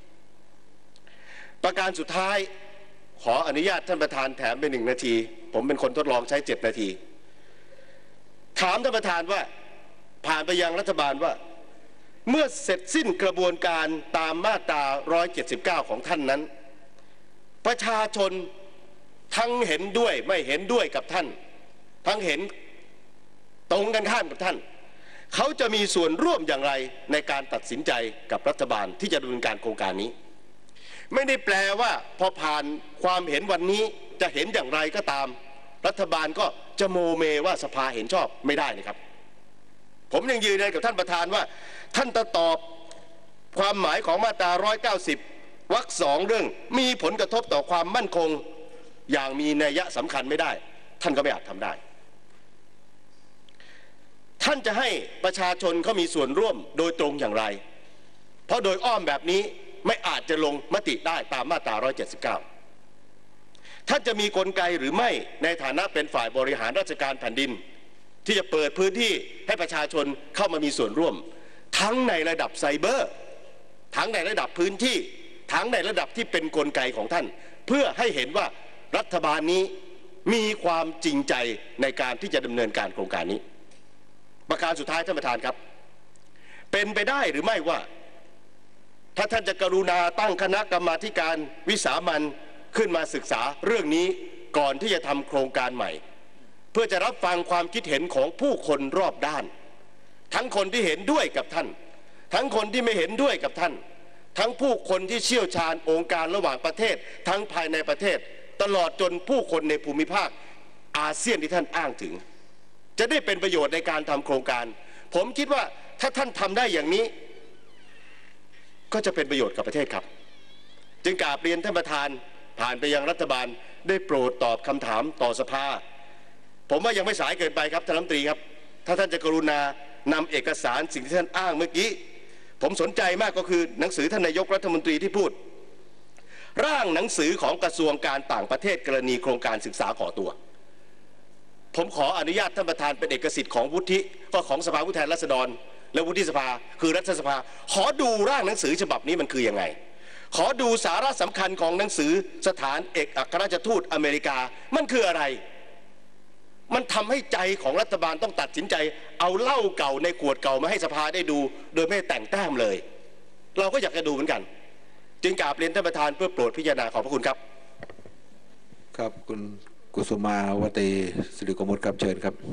[SPEAKER 6] ประการสุดท้ายขออนุญาตท่านประธานแถมไปหนึ่งนาทีผมเป็นคนทดลองใช้เจ็ดนาทีถามท่านประธานว่าผ่านไปยังรัฐบาลว่าเมื่อเสร็จสิ้นกระบวนการตามมาตราหนึ่งร้อยเจ็ดสิบเก้าของท่านนั้นประชาชนทั้งเห็นด้วยไม่เห็นด้วยกับท่านทั้งเห็นตรงกันข้ามกับท่านเขาจะมีส่วนร่วมอย่างไรในการตัดสินใจกับรัฐบาลที่จะดำเนินการโครงการนี้ไม่ได้แปลว่าพอผ่านความเห็นวันนี้จะเห็นอย่างไรก็ตามรัฐบาลก็จะโมเมว่าสภาเห็นชอบไม่ได้นะครับผมยังยืนยันกับท่านประธานว่าท่านจะตอบความหมายของมาตราหนึ่งร้อยเก้าสิบวรรคสองเรื่องมีผลกระทบต่อความมั่นคงอย่างมีนัยสำคัญไม่ได้ท่านก็ไม่อาจทำได้ท่านจะให้ประชาชนเขามีส่วนร่วมโดยตรงอย่างไรเพราะโดยอ้อมแบบนี้ไม่อาจจะลงมติได้ตามมาตราหนึ่งร้อยเจ็ดสิบเก้าท่านจะมีกลไกหรือไม่ในฐานะเป็นฝ่ายบริหารราชการแผ่นดินที่จะเปิดพื้นที่ให้ประชาชนเข้ามามีส่วนร่วมทั้งในระดับไซเบอร์ทั้งในระดับพื้นที่ทั้งในระดับที่เป็นกลไกของท่านเพื่อให้เห็นว่ารัฐบาลนี้มีความจริงใจในการที่จะดำเนินการโครงการนี้ประการสุดท้ายท่านประธานครับเป็นไปได้หรือไม่ว่าถ้าท่านจะกรุณาตั้งคณะกรรมาธิการวิสามัญขึ้นมาศึกษาเรื่องนี้ก่อนที่จะทำโครงการใหม่เพื่อจะรับฟังความคิดเห็นของผู้คนรอบด้านทั้งคนที่เห็นด้วยกับท่านทั้งคนที่ไม่เห็นด้วยกับท่านทั้งผู้คนที่เชี่ยวชาญองค์การระหว่างประเทศทั้งภายในประเทศตลอดจนผู้คนในภูมิภาคอาเซียนที่ท่านอ้างถึงจะได้เป็นประโยชน์ในการทำโครงการผมคิดว่าถ้าท่านทำได้อย่างนี้ก็จะเป็นประโยชน์กับประเทศครับจึงกราบเรียนท่านประธานผ่านไปยังรัฐบาลได้โปรดตอบคำถามต่อสภาผมว่ายังไม่สายเกินไปครับท่านรัฐมนตรีครับถ้าท่านจะกรุณานำเอกสารสิ่งที่ท่านอ้างเมื่อกี้ผมสนใจมากก็คือหนังสือท่านนายกรัฐมนตรีที่พูดร่างหนังสือของกระทรวงการต่างประเทศกรณีโครงการศึกษาขอตัวผมขออนุญาตท่านประธานเป็นเอกสิทธิ์ของวุฒิก็ของสภาผู้แทนราษฎรและวุฒิสภาคือรัฐสภาขอดูร่างหนังสือฉบับนี้มันคือยังไงขอดูสาระสำคัญของหนังสือสถานเอกอัครราชทูตอเมริกามันคืออะไรมันทำให้ใจของรัฐบาลต้องตัดสินใจเอาเหล้าเก่าในขวดเก่ามาให้สภาได้ดูโดยไม่แต่งแต้มเลยเราก็อยากจะดูเหมือนกันจึงกราบเรียนท่านประธานเพื่อโปรดพิจารณาขอบพระคุณครับ
[SPEAKER 2] ครับคุณกุสุมาวตีสิริโกมลครับเชิญครับ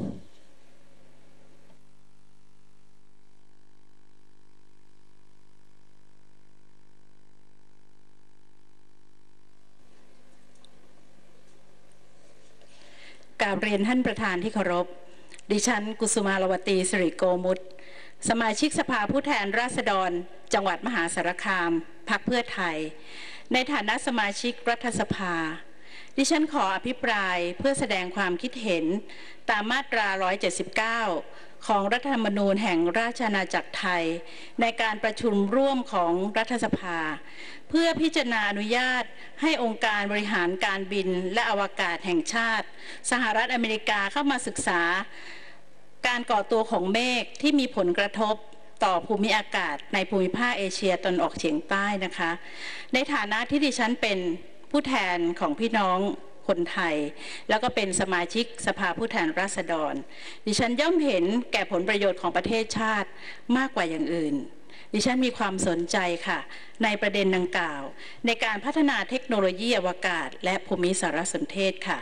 [SPEAKER 7] กราบเรียนท่านประธานที่เคารพดิฉันกุสุมารวตีสิริโกมุตสมาชิกสภาผู้แทนราษฎรจังหวัดมหาสารคามพรรคเพื่อไทยในฐานะสมาชิกรัฐสภาดิฉันขออภิปรายเพื่อแสดงความคิดเห็นตามมาตราหนึ่งร้อยเจ็ดสิบเก้าของรัฐธรรมนูญแห่งราชอาณาจักรไทยในการประชุมร่วมของรัฐสภาเพื่อพิจารณาอนุญาตให้องค์การบริหารการบินและอวกาศแห่งชาติสหรัฐอเมริกาเข้ามาศึกษาการก่อตัวของเมฆที่มีผลกระทบต่อภูมิอากาศในภูมิภาคเอเชียตะวันออกเฉียงใต้นะคะในฐานะที่ดิฉันเป็นผู้แทนของพี่น้องคนไทยแล้วก็เป็นสมาชิกสภาผู้แทนราษฎรดิฉันย่อมเห็นแก่ผลประโยชน์ของประเทศชาติมากกว่าอย่างอื่นดิฉันมีความสนใจค่ะในประเด็นดังกล่าวในการพัฒนาเทคโนโลยีอวกาศและภูมิสารสนเทศค่ะ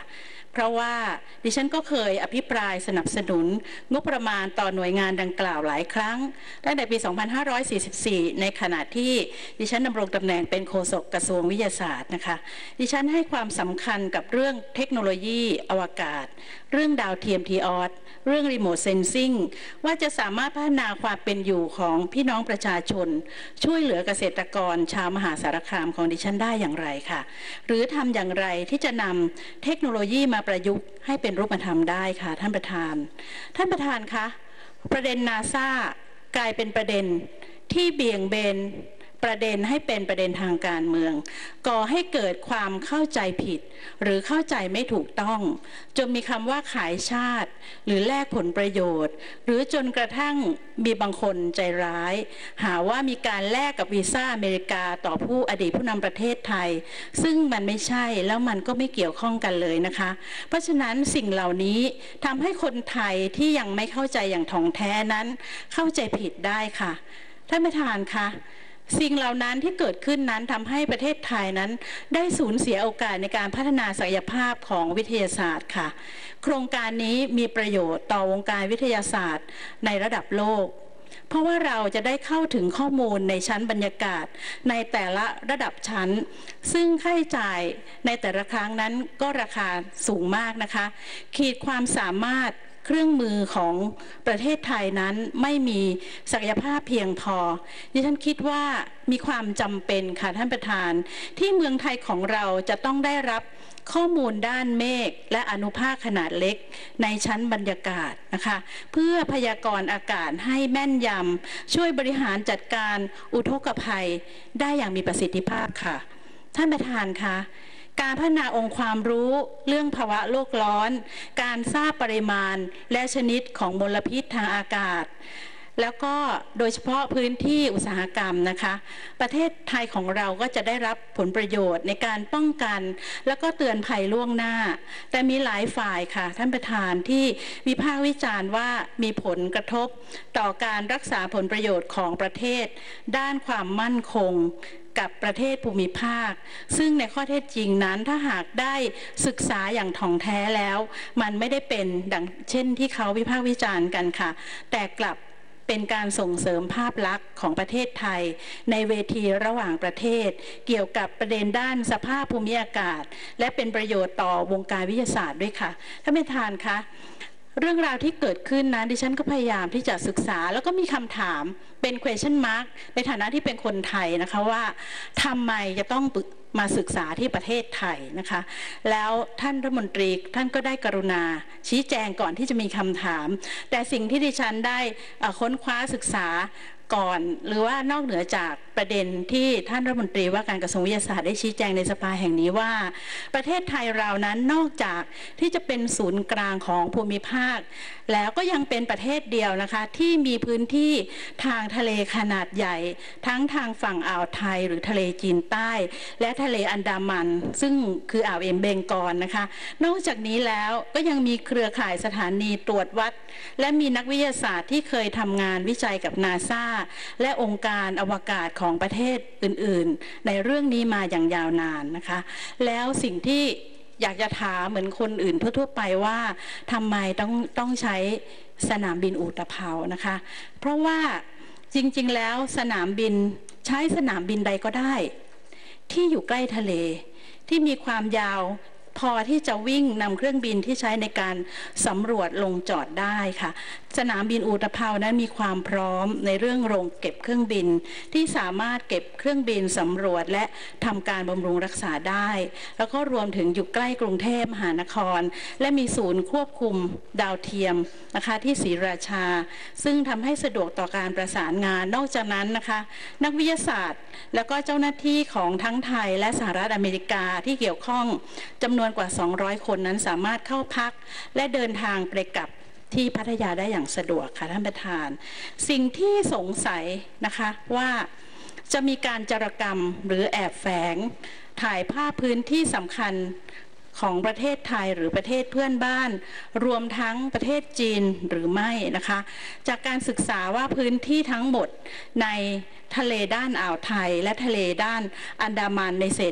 [SPEAKER 7] เพราะว่าดิฉันก็เคยอภิปรายสนับสนุนงบประมาณต่อหน่วยงานดังกล่าวหลายครั้งตั้งแต่ปี สองพันห้าร้อยสี่สิบสี่ ในขณะที่ดิฉันดำรงตำแหน่งเป็นโฆษกกระทรวงวิทยาศาสตร์นะคะดิฉันให้ความสำคัญกับเรื่องเทคโนโลยีอวกาศเรื่องดาวเทียมทีออสเรื่องรีโมทเซนซิงว่าจะสามารถพัฒนาความเป็นอยู่ของพี่น้องประชาชนช่วยเหลือเกษตรกรชาวมหาสารคามของดิฉันได้อย่างไรค่ะหรือทำอย่างไรที่จะนำเทคโนโลยีมาประยุกต์ให้เป็นรูปธรรมได้ค่ะท่านประธานท่านประธานคะประเด็นนาซากลายเป็นประเด็นที่เบี่ยงเบนประเด็นให้เป็นประเด็นทางการเมืองก่อให้เกิดความเข้าใจผิดหรือเข้าใจไม่ถูกต้องจนมีคำว่าขายชาติหรือแลกผลประโยชน์หรือจนกระทั่งมีบางคนใจร้ายหาว่ามีการแลกกับวีซ่าอเมริกาต่อผู้อดีตผู้นำประเทศไทยซึ่งมันไม่ใช่แล้วมันก็ไม่เกี่ยวข้องกันเลยนะคะเพราะฉะนั้นสิ่งเหล่านี้ทำให้คนไทยที่ยังไม่เข้าใจอย่างถ่องแท้นั้นเข้าใจผิดได้ค่ะท่านประธานคะสิ่งเหล่านั้นที่เกิดขึ้นนั้นทำให้ประเทศไทยนั้นได้สูญเสียโอกาสในการพัฒนาศักยภาพของวิทยาศาสตร์ค่ะโครงการนี้มีประโยชน์ต่อวงการวิทยาศาสตร์ในระดับโลกเพราะว่าเราจะได้เข้าถึงข้อมูลในชั้นบรรยากาศในแต่ละระดับชั้นซึ่งค่าใช้จ่ายในแต่ละครั้งนั้นก็ราคาสูงมากนะคะขีดความสามารถเครื่องมือของประเทศไทยนั้นไม่มีศักยภาพเพียงพอดิฉันคิดว่ามีความจำเป็นค่ะท่านประธานที่เมืองไทยของเราจะต้องได้รับข้อมูลด้านเมฆและอนุภาคขนาดเล็กในชั้นบรรยากาศนะคะเพื่อพยากรณ์อากาศให้แม่นยำช่วยบริหารจัดการอุทกภัยได้อย่างมีประสิทธิภาพค่ะท่านประธานคะการพัฒนาองค์ความรู้เรื่องภาวะโลกร้อนการทราบปริมาณและชนิดของมลพิษทางอากาศแล้วก็โดยเฉพาะพื้นที่อุตสาหกรรมนะคะประเทศไทยของเราก็จะได้รับผลประโยชน์ในการป้องกันแล้วก็เตือนภัยล่วงหน้าแต่มีหลายฝ่ายค่ะท่านประธานที่วิพากษ์วิจารณ์ว่ามีผลกระทบต่อการรักษาผลประโยชน์ของประเทศด้านความมั่นคงกับประเทศภูมิภาคซึ่งในข้อเท็จจริงนั้นถ้าหากได้ศึกษาอย่างถ่องแท้แล้วมันไม่ได้เป็นดังเช่นที่เขาวิพากษ์วิจารณ์กันค่ะแต่กลับเป็นการส่งเสริมภาพลักษณ์ของประเทศไทยในเวทีระหว่างประเทศเกี่ยวกับประเด็นด้านสภาพภูมิอากาศและเป็นประโยชน์ต่อวงการวิทยาศาสตร์ด้วยค่ะท่านประธานคะเรื่องราวที่เกิดขึ้นนั้นดิฉันก็พยายามที่จะศึกษาแล้วก็มีคำถามเป็น question mark ในฐานะที่เป็นคนไทยนะคะว่าทำไมจะต้องมาศึกษาที่ประเทศไทยนะคะแล้วท่านรัฐมนตรีท่านก็ได้กรุณาชี้แจงก่อนที่จะมีคำถามแต่สิ่งที่ดิฉันได้ค้นคว้าศึกษาก่อนหรือว่านอกเหนือจากประเด็นที่ท่านรัฐมนตรีว่าการกระทรวงวิทยาศาสตร์ได้ชี้แจงในสภาแห่งนี้ว่าประเทศไทยเรานั้นนอกจากที่จะเป็นศูนย์กลางของภูมิภาคแล้วก็ยังเป็นประเทศเดียวนะคะที่มีพื้นที่ทางทะเลขนาดใหญ่ทั้งทางฝั่งอ่าวไทยหรือทะเลจีนใต้และทะเลอันดามันซึ่งคืออ่าวเอ็มเบงกอลนะคะนอกจากนี้แล้วก็ยังมีเครือข่ายสถานีตรวจวัดและมีนักวิทยาศาสตร์ที่เคยทำงานวิจัยกับนาซาและองค์การอวกาศของประเทศอื่นๆในเรื่องนี้มาอย่างยาวนานนะคะแล้วสิ่งที่อยากจะถามเหมือนคนอื่นทั่วๆไปว่าทำไมต้องต้องใช้สนามบินอุตภเปานะคะเพราะว่าจริงๆแล้วสนามบินใช้สนามบินใดก็ได้ที่อยู่ใกล้ทะเลที่มีความยาวพอที่จะวิ่งนำเครื่องบินที่ใช้ในการสำรวจลงจอดได้ค่ะสนามบินอุตภเปานั้นมีความพร้อมในเรื่องโรงเก็บเครื่องบินที่สามารถเก็บเครื่องบินสำรวจและทำการบำรุงรักษาได้แล้วก็รวมถึงอยู่ใกล้กรุงเทพมหานครและมีศูนย์ควบคุมดาวเทียมนะคะที่ศรีราชาซึ่งทำให้สะดวกต่อการประสานงานนอกจากนั้นนะคะนักวิทยาศาสตร์แล้วก็เจ้าหน้าที่ของทั้งไทยและสหรัฐอเมริกาที่เกี่ยวข้องจำนวนกว่าสองร้อยคนนั้นสามารถเข้าพักและเดินทางไปกลับที่พัทยาได้อย่างสะดวกค่ะท่านประธานสิ่งที่สงสัยนะคะว่าจะมีการจารกรรมหรือแอบแฝงถ่ายภาพพื้นที่สำคัญของประเทศไทยหรือประเทศเพื่อนบ้านรวมทั้งประเทศจีนหรือไม่นะคะจากการศึกษาว่าพื้นที่ทั้งหมดในทะเลด้านอ่าวไทยและทะเลด้านอันดามันในเศรษฐ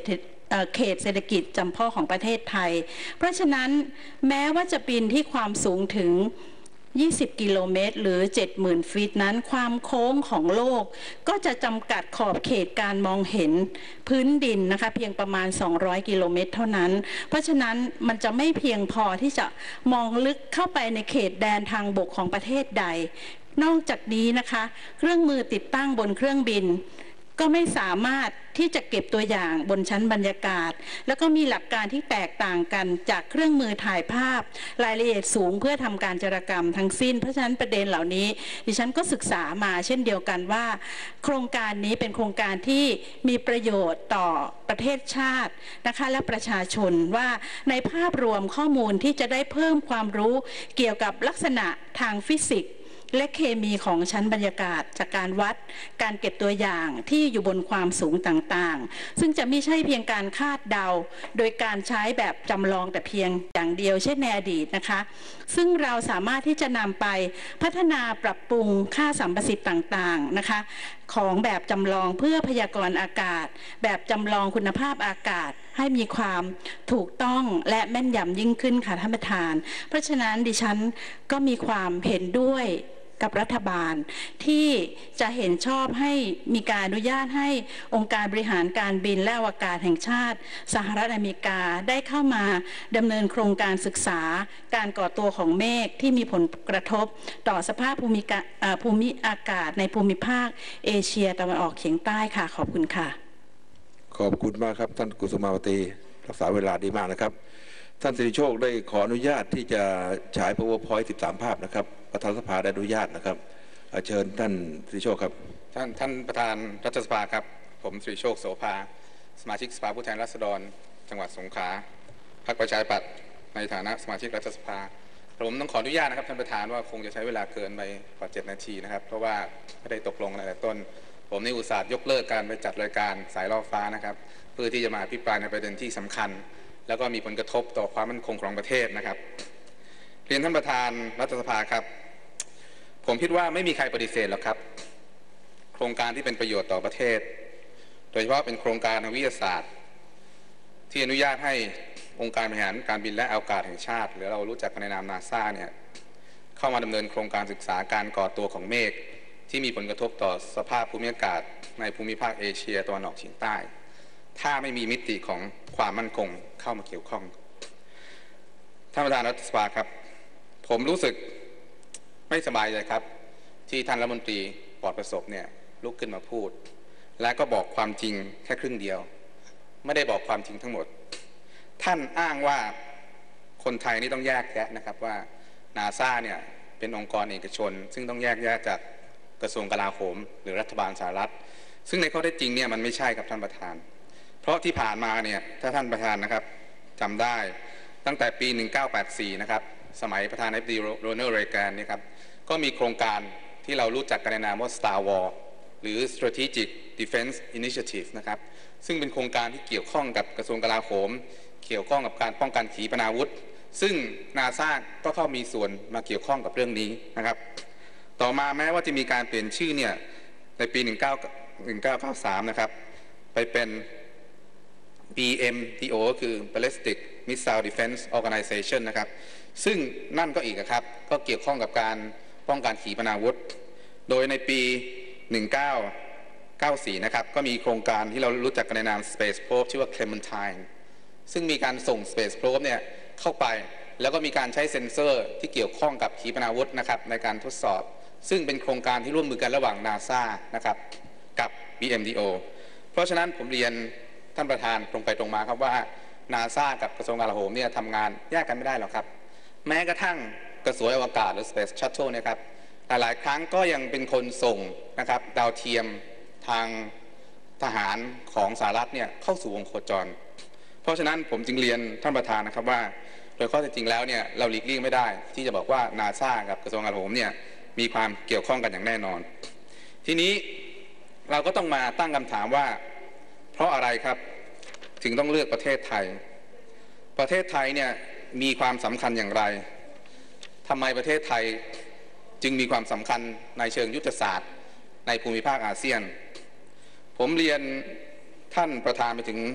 [SPEAKER 7] เขตเศรษฐกิจจำเพาะของประเทศไทยเพราะฉะนั้นแม้ว่าจะปีนที่ความสูงถึงยี่สิบกิโลเมตรหรือ เจ็ดหมื่น ฟีตนั้นความโค้งของโลกก็จะจำกัดขอบเขตการมองเห็นพื้นดินนะคะเพียงประมาณสองร้อยกิโลเมตรเท่านั้นเพราะฉะนั้นมันจะไม่เพียงพอที่จะมองลึกเข้าไปในเขตแดนทางบกของประเทศใดนอกจากนี้นะคะเครื่องมือติดตั้งบนเครื่องบินก็ไม่สามารถที่จะเก็บตัวอย่างบนชั้นบรรยากาศแล้วก็มีหลักการที่แตกต่างกันจากเครื่องมือถ่ายภาพรายละเอียดสูงเพื่อทำการจารกรรมทั้งสิ้นเพราะฉะนั้นประเด็นเหล่านี้ดิฉันก็ศึกษามาเช่นเดียวกันว่าโครงการนี้เป็นโครงการที่มีประโยชน์ต่อประเทศชาตินะคะและประชาชนว่าในภาพรวมข้อมูลที่จะได้เพิ่มความรู้เกี่ยวกับลักษณะทางฟิสิกส์และเคมีของชั้นบรรยากาศจากการวัดการเก็บตัวอย่างที่อยู่บนความสูงต่างๆซึ่งจะไม่ใช่เพียงการคาดเดาโดยการใช้แบบจำลองแต่เพียงอย่างเดียวเช่นในอดีตนะคะซึ่งเราสามารถที่จะนำไปพัฒนาปรับปรุงค่าสัมประสิทธิ์ต่างๆนะคะของแบบจำลองเพื่อพยากรณ์อากาศแบบจำลองคุณภาพอากาศให้มีความถูกต้องและแม่นยำยิ่งขึ้นค่ะท่านประธานเพราะฉะนั้นดิฉันก็มีความเห็นด้วยกับรัฐบาลที่จะเห็นชอบให้มีการอนุญาตให้องค์การบริหารการบินและอวกาศแห่งชาติสหรัฐอเมริกาได้เข้ามาดำเนินโครงการศึกษาการก่อตัวของเมฆที่มีผลกระทบต่อสภาพภูมิภูมิอากาศในภูมิภาคเอเชียตะวันออกเฉียงใต้ค่ะขอบคุณค่ะ
[SPEAKER 2] ขอบคุณมากครับท่านกุสุมาวตีรักษาเวลาดีมากนะครับท่านสิริโชคได้ขออนุญาตที่จะฉาย PowerPoint สิบสาม ภาพนะครับประธานสภาได้อนุญาตนะครับเชิญท่านสิริโชคครับ
[SPEAKER 8] ท่านท่านประธานรัฐสภาครับผมสิริโชคโสภาสมาชิกสภาผู้แทนราษฎรจังหวัดสงขลาพรรคประชาธิปัตย์ในฐานะสมาชิกรัฐสภาผมต้องขออนุญาตนะครับท่านประธานว่าคงจะใช้เวลาเกินไปกว่าเจ็ดนาทีนะครับเพราะว่าไม่ได้ตกลงในแต่ต้นผมในอุตสาห์ยกเลิกการไปจัดรายการสายล่อฟ้านะครับเพื่อที่จะมาอภิปรายในประเด็นที่สำคัญแล้วก็มีผลกระทบต่อความมั่นคงของประเทศนะครับเรียนท่านประธานรัฐสภาครับผมคิดว่าไม่มีใครปฏิเสธหรอกครับโครงการที่เป็นประโยชน์ต่อประเทศโดยเฉพาะเป็นโครงการทางวิทยาศาสตร์ที่อนุญาตให้องค์การบริหารการบินและอวกาศแห่งชาติหรือเรารู้จักกันในนามนาซาเนี่ยเข้ามาดำเนินโครงการศึกษาการก่อตัวของเมฆที่มีผลกระทบต่อสภาพภูมิอากาศในภูมิภาคเอเชียตะวันออกเฉียงใต้ถ้าไม่มีมิติของความมั่นคงเข้ามาเกี่ยวข้องท่านประธานรัฐสภาครับผมรู้สึกไม่สบายใจครับที่ท่านรัฐมนตรีปลอดประสบเนี่ยลุกขึ้นมาพูดและก็บอกความจริงแค่ครึ่งเดียวไม่ได้บอกความจริงทั้งหมดท่านอ้างว่าคนไทยนี่ต้องแยกแยะนะครับว่านาซาเนี่ยเป็นองค์กรเอกชนซึ่งต้องแยกแยะจากกระทรวงกลาโหมหรือรัฐบาลสหรัฐซึ่งในข้อเท็จจริงเนี่ยมันไม่ใช่ครับท่านประธานเพราะที่ผ่านมาเนี่ยถ้าท่านประธานนะครับจำได้ตั้งแต่ปีหนึ่งเก้าแปดสี่นะครับสมัยประธานาธิบดีโรนัลด์เรแกนเนี่ยครับก็มีโครงการที่เรารู้จักกันในนามว่า Star War หรือ Strategic Defense Initiative นะครับซึ่งเป็นโครงการที่เกี่ยวข้องกับกระทรวงกลาโหมเกี่ยวข้องกับการป้องกันขีปนาวุธซึ่งนาซาก็เข้ามีส่วนมาเกี่ยวข้องกับเรื่องนี้นะครับต่อมาแม้ว่าจะมีการเปลี่ยนชื่อเนี่ยในปีหนึ่งเก้าเก้าสามนะครับไปเป็น บี เอ็ม ดี โอ ก็คือ Ballistic Missile Defense Organization นะครับซึ่งนั่นก็อีกครับก็เกี่ยวข้องกับการป้องกันขีปนาวุธโดยในปีหนึ่งเก้าเก้าสี่นะครับก็มีโครงการที่เรารู้จักกันในนาม Space Probe ชื่อว่า Clementine ซึ่งมีการส่ง Space Probe เนี่ยเข้าไปแล้วก็มีการใช้เซ็นเซอร์ที่เกี่ยวข้องกับขีปนาวุธนะครับในการทดสอบซึ่งเป็นโครงการที่ร่วมมือกันระหว่าง NASA นะครับกับ บี เอ็ม ดี โอ เพราะฉะนั้นผมเรียนท่านประธานตรงไปตรงมาครับว่า NASA กับกระทรวงกลาโหมเนี่ยทำงานแยกกันไม่ได้หรอกครับแม้กระทั่งกระทรวงอวกาศหรือ Space Shuttle เนี่ยครับหลายๆครั้งก็ยังเป็นคนส่งนะครับดาวเทียมทางทหารของสหรัฐเนี่ยเข้าสู่วงโคจรเพราะฉะนั้นผมจึงเรียนท่านประธานนะครับว่าโดยข้อเท็จจริงแล้วเนี่ยเราหลีกเลี่ยงไม่ได้ที่จะบอกว่า NASA กับกระทรวงกลาโหมเนี่ยมีความเกี่ยวข้องกันอย่างแน่นอนทีนี้เราก็ต้องมาตั้งคำถามว่าเพราะอะไรครับถึงต้องเลือกประเทศไทยประเทศไทยเนี่ยมีความสำคัญอย่างไรทำไมประเทศไทยจึงมีความสำคัญในเชิงยุทธศาสตร์ในภูมิภาคอาเซียนผมเรียนท่านประธานไปถึงเ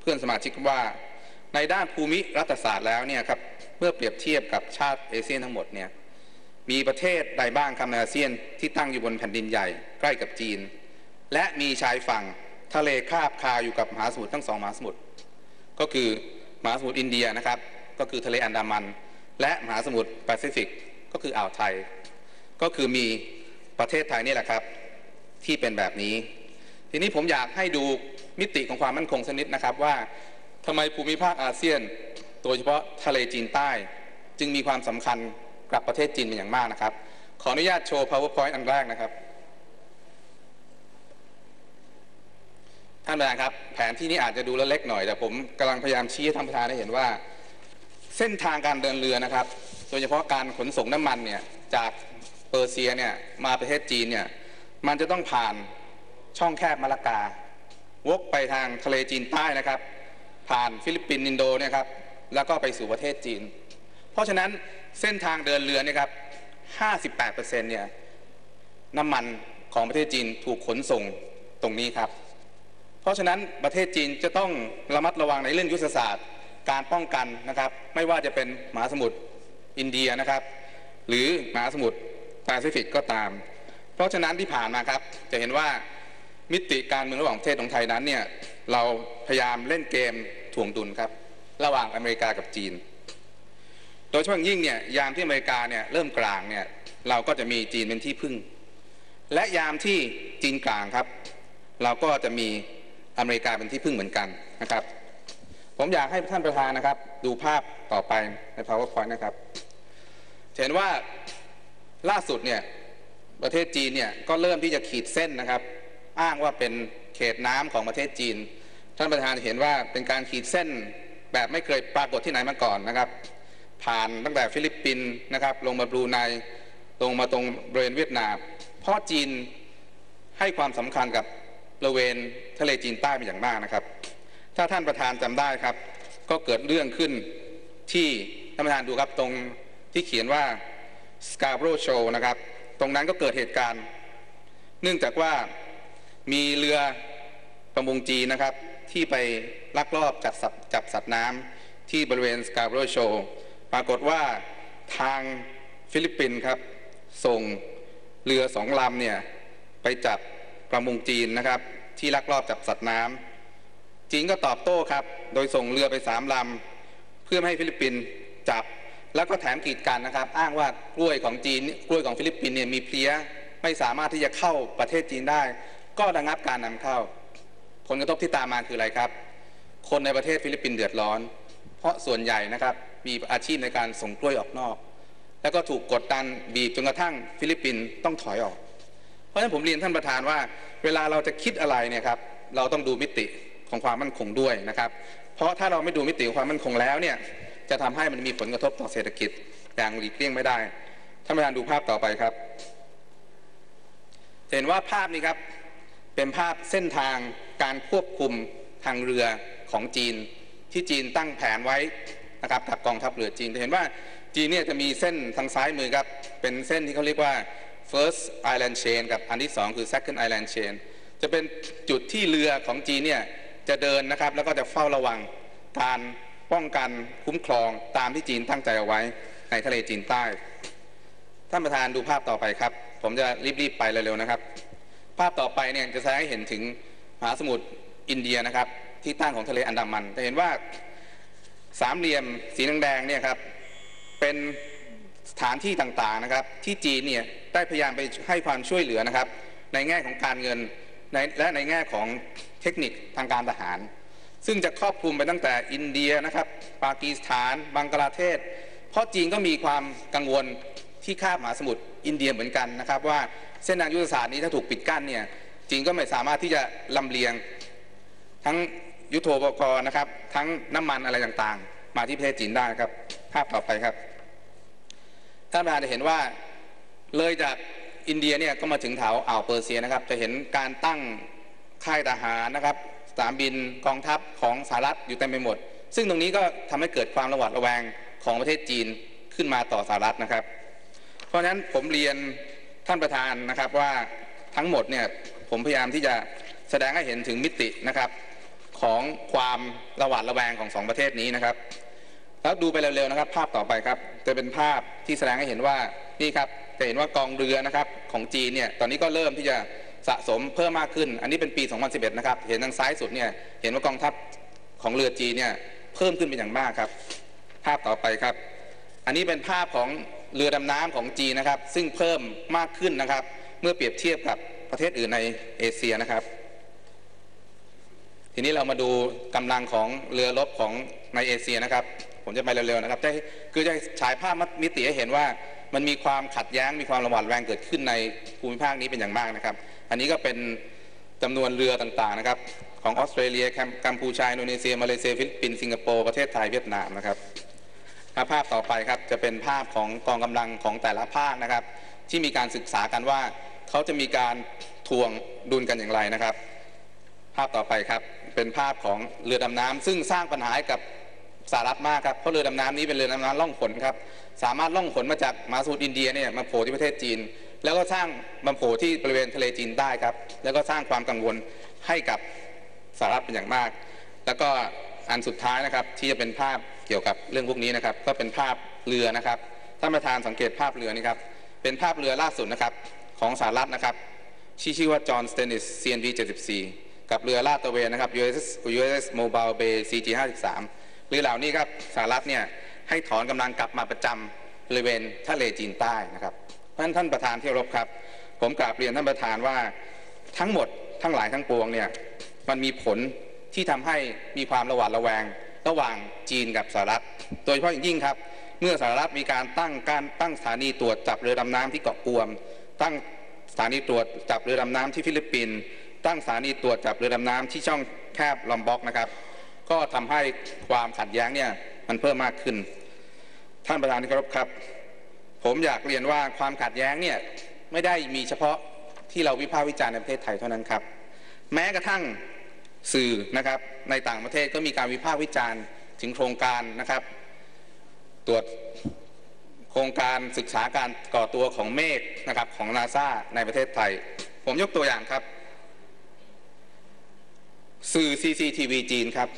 [SPEAKER 8] พื่อนสมาชิกว่าในด้านภูมิรัฐศาสตร์แล้วเนี่ยครับเมื่อเปรียบเทียบกับชาติเอเชียทั้งหมดเนี่ยมีประเทศใดบ้างครับในอาเซียนที่ตั้งอยู่บนแผ่นดินใหญ่ใกล้กับจีนและมีชายฝั่งทะเลคาบคาอยู่กับมหาสมุทรทั้งสองมหาสมุทรก็คือมหาสมุทรอินเดียนะครับก็คือทะเลอันดามันและมหาสมุทรแปซิฟิกก็คืออ่าวไทยก็คือมีประเทศไทยนี่แหละครับที่เป็นแบบนี้ทีนี้ผมอยากให้ดูมิติของความมั่นคงสักนิดนะครับว่าทำไมภูมิภาคอาเซียนโดยเฉพาะทะเลจีนใต้จึงมีความสำคัญกับประเทศจีนเป็นอย่างมากนะครับขออนุญาตโชว์ powerpoint อันแรกนะครับท่านประธานครับแผนที่นี้อาจจะดูเล็กหน่อยแต่ผมกำลังพยายามชี้ให้ท่านประธานได้เห็นว่าเส้นทางการเดินเรือนะครับโดยเฉพาะการขนส่งน้ำมันเนี่ยจากเปอร์เซียเนี่ยมาประเทศจีนเนี่ยมันจะต้องผ่านช่องแคบมาลากาวกไปทางทะเลจีนใต้นะครับผ่านฟิลิปปินส์อินโดเนี่ยครับแล้วก็ไปสู่ประเทศจีนเพราะฉะนั้นเส้นทางเดินเรือเนี่ยครับ ห้าสิบแปดเปอร์เซ็นต์ เนี่ยน้ำมันของประเทศจีนถูกขนส่งตรงนี้ครับเพราะฉะนั้นประเทศจีนจะต้องระมัดระวังในเรื่องยุทธศาสตร์การป้องกันนะครับไม่ว่าจะเป็นมหาสมุทรอินเดียนะครับหรือมหาสมุทรแปซิฟิกก็ตามเพราะฉะนั้นที่ผ่านมาครับจะเห็นว่ามิติการเมืองระหว่างประเทศของไทยนั้นเนี่ยเราพยายามเล่นเกมถ่วงดุลครับระหว่างอเมริกากับจีนโดยเฉพาะอย่างยิ่งเนี่ยยามที่อเมริกาเนี่ยเริ่มกลางเนี่ยเราก็จะมีจีนเป็นที่พึ่งและยามที่จีนกลางครับเราก็จะมีอเมริกาเป็นที่พึ่งเหมือนกันนะครับผมอยากให้ท่านประธานนะครับดูภาพต่อไปใน powerpoint นะครับเห็นว่าล่าสุดเนี่ยประเทศจีนเนี่ยก็เริ่มที่จะขีดเส้นนะครับอ้างว่าเป็นเขตน้ำของประเทศจีนท่านประธานเห็นว่าเป็นการขีดเส้นแบบไม่เคยปรากฏที่ไหนมาก่อนนะครับผ่านตั้งแต่ฟิลิปปินส์นะครับลงมาบรูไนลงมาตรงบริเวณเวียดนามเพราะจีนให้ความสำคัญกับบริเวณทะเลจีนใต้เป็นอย่างมากนะครับถ้าท่านประธานจำได้ครับก็เกิดเรื่องขึ้นที่ท่านประธานดูครับตรงที่เขียนว่า Scarborough Shoal นะครับตรงนั้นก็เกิดเหตุการณ์เนื่องจากว่ามีเรือประมงจีนนะครับที่ไปลักลอบจับสัตว์จับสัตว์น้ำที่บริเวณ Scarborough Shoal ปรากฏว่าทางฟิลิปปินส์ครับส่งเรือสองลำเนี่ยไปจับประมงจีนนะครับที่ลักลอบจับสัตว์น้ำจีนก็ตอบโต้ครับโดยส่งเรือไปสามลำเพื่อให้ฟิลิปปินส์จับแล้วก็แถมกีดกันนะครับอ้างว่ากล้วยของจีนกล้วยของฟิลิปปินส์เนี่ยมีเพลี้ยไม่สามารถที่จะเข้าประเทศจีนได้ก็ระงับการนำเข้าผลกระทบที่ตามมาคืออะไรครับคนในประเทศฟิลิปปินส์เดือดร้อนเพราะส่วนใหญ่นะครับมีอาชีพในการส่งกล้วยออกนอกแล้วก็ถูกกดดันบีบจนกระทั่งฟิลิปปินส์ต้องถอยออกเพราะฉะนั้นผมเรียนท่านประธานว่าเวลาเราจะคิดอะไรเนี่ยครับเราต้องดูมิติของความมั่นคงด้วยนะครับเพราะถ้าเราไม่ดูมิติของความมั่นคงแล้วเนี่ยจะทำให้มันมีผลกระทบต่อเศรษฐกิจอย่างหลีกเลี่ยงไม่ได้ท่านประธานดูภาพต่อไปครับเห็นว่าภาพนี้ครับเป็นภาพเส้นทางการควบคุมทางเรือของจีนที่จีนตั้งแผนไว้นะครับกับกองทัพเรือจีนจะเห็นว่าจีนเนี่ยจะมีเส้นทางซ้ายมือครับเป็นเส้นที่เขาเรียกว่า first island chain กับอันที่สองคือ second island chain จะเป็นจุดที่เรือของจีนเนี่ยจะเดินนะครับแล้วก็จะเฝ้าระวังการป้องกันคุ้มครองตามที่จีนตั้งใจเอาไว้ในทะเลจีนใต้ท่านประธานดูภาพต่อไปครับผมจะรีบๆไปเร็วๆนะครับภาพต่อไปเนี่ยจะแสดงให้เห็นถึงมหาสมุทรอินเดียนะครับที่ตั้งของทะเลอันดามันจะเห็นว่าสามเหลี่ยมสีแดงๆเนี่ยครับเป็นสถานที่ต่างๆนะครับที่จีนเนี่ยได้พยายามไปให้ความช่วยเหลือนะครับในแง่ของการเงินและในแง่ของเทคนิคทางการทหารซึ่งจะครอบคลุมไปตั้งแต่อินเดียนะครับปากีสถานบังกลาเทศเพราะจีนก็มีความกังวลที่คาบมหาสมุทรอินเดียเหมือนกันนะครับว่าเส้นทางยุทธศาสตร์นี้ถ้าถูกปิดกั้นเนี่ยจีนก็ไม่สามารถที่จะลำเลียงทั้งยุทโธปกรณ์นะครับทั้งน้ำมันอะไรต่างๆมาที่ประเทศจีนได้ครับภาพต่อไปครับท่านประธานจะเห็นว่าเลยจากอินเดียเนี่ยก็มาถึงแถวอ่าวเปอร์เซียนะครับจะเห็นการตั้งค่ายทหารนะครับสนามบินกองทัพของสหรัฐอยู่เต็มไปหมดซึ่งตรงนี้ก็ทำให้เกิดความระหวาดระแวงของประเทศจีนขึ้นมาต่อสหรัฐนะครับเพราะฉะนั้นผมเรียนท่านประธานนะครับว่าทั้งหมดเนี่ยผมพยายามที่จะแสดงให้เห็นถึงมิตินะครับของความระหวาดระแวงของสองประเทศนี้นะครับแล้วดูไปเร็วๆนะครับภาพต่อไปครับจะเป็นภาพที่แสดงให้เห็นว่านี่ครับจะเห็นว่ากองเรือนะครับของจีนเนี่ยตอนนี้ก็เริ่มที่จะสะสมเพิ่มมากขึ้นอันนี้เป็นปี สองพันสิบเอ็ด นะครับเห็นทางซ้ายสุดเนี่ยเห็นว่ากองทัพของเรือจีนเนี่ยเพิ่มขึ้นเป็นอย่างมากครับภาพต่อไปครับอันนี้เป็นภาพของเรือดำน้ำของจีนนะครับซึ่งเพิ่มมากขึ้นนะครับเมื่อเปรียบเทียบกับประเทศอื่นในเอเชียนะครับทีนี้เรามาดูกำลังของเรือรบของในเอเชียนะครับผมจะไปเร็วๆนะครับคือจะฉายภาพมิติให้เห็นว่ามันมีความขัดแย้งมีความระหวาดระแวงเกิดขึ้นในภูมิภาคนี้เป็นอย่างมากนะครับอันนี้ก็เป็นจำนวนเรือต่างๆนะครับของออสเตรเลียกัมพูชาอินโดนีเซียมาเลเซียฟิลิปปินส์สิงคโปร์ประเทศไทยเวียดนามนะครับภาพต่อไปครับจะเป็นภาพของกองกำลังของแต่ละภาคนะครับที่มีการศึกษากันว่าเขาจะมีการทวงดุลกันอย่างไรนะครับภาพต่อไปครับเป็นภาพของเรือดำน้ำซึ่งสร้างปัญหาให้กับสหรัฐมากครับเพราะเรือดำน้ำนี้เป็นเรือดำน้ำล่องหนครับสามารถล่องหนมาจากมหาสมุทรอินเดียเนี่ยมาโผล่ที่ประเทศจีนแล้วก็สร้างมาโผล่ที่บริเวณทะเลจีนใต้ครับแล้วก็สร้างความกังวลให้กับสหรัฐเป็นอย่างมากแล้วก็อันสุดท้ายนะครับที่จะเป็นภาพเกี่ยวกับเรื่องพวกนี้นะครับก็เป็นภาพเรือนะครับท่านประธานสังเกตภาพเรือนี้ครับเป็นภาพเรือล่าสุดนะครับของสหรัฐนะครับที่ชื่อว่าจอห์นสเตนนิส ซี เอ็น วี เจ็ดสิบสี่ กับเรือลาดตระเวนนะครับ ยู เอส เอส ยู เอส เอส Mobile Bay ซี จี ห้าสิบสาม เรือเหล่านี้ครับสหรัฐเนี่ยให้ถอนกำลังกลับมาประจำบริเวณทะเลจีนใต้นะครับเพราะฉะนั้นท่านประธานที่เคารพครับผมกราบเรียนท่านประธานว่าทั้งหมดทั้งหลายทั้งปวงเนี่ยมันมีผลที่ทำให้มีความระหวาดระแวงระหว่างจีนกับสหรัฐโดยเฉพาะอย่างยิ่งครับเมื่อสหรัฐมีการตั้งการตั้งสถานีตรวจจับเรือดำน้ำที่เกาะกวมตั้งสถานีตรวจจับเรือดำน้ำที่ฟิลิปปินส์ตั้งสถานีตรวจจับเรือดำน้ำที่ช่องแคบลอมบ็อกนะครับก็ทำให้ความขัดแย้งเนี่ยมันเพิ่มมากขึ้นท่านประธานที่เคารพครับผมอยากเรียนว่าความขัดแย้งเนี่ยไม่ได้มีเฉพาะที่เราวิพากษ์วิจารณ์ในประเทศไทยเท่านั้นครับแม้กระทั่งสื่อนะครับในต่างประเทศก็มีการวิพากษ์วิจารณ์ถึงโครงการนะครับตรวจโครงการศึกษาการก่อตัวของเมฆนะครับของนาซาในประเทศไทยผมยกตัวอย่างครับสื่อ ซี ซี ที วี จีนครับ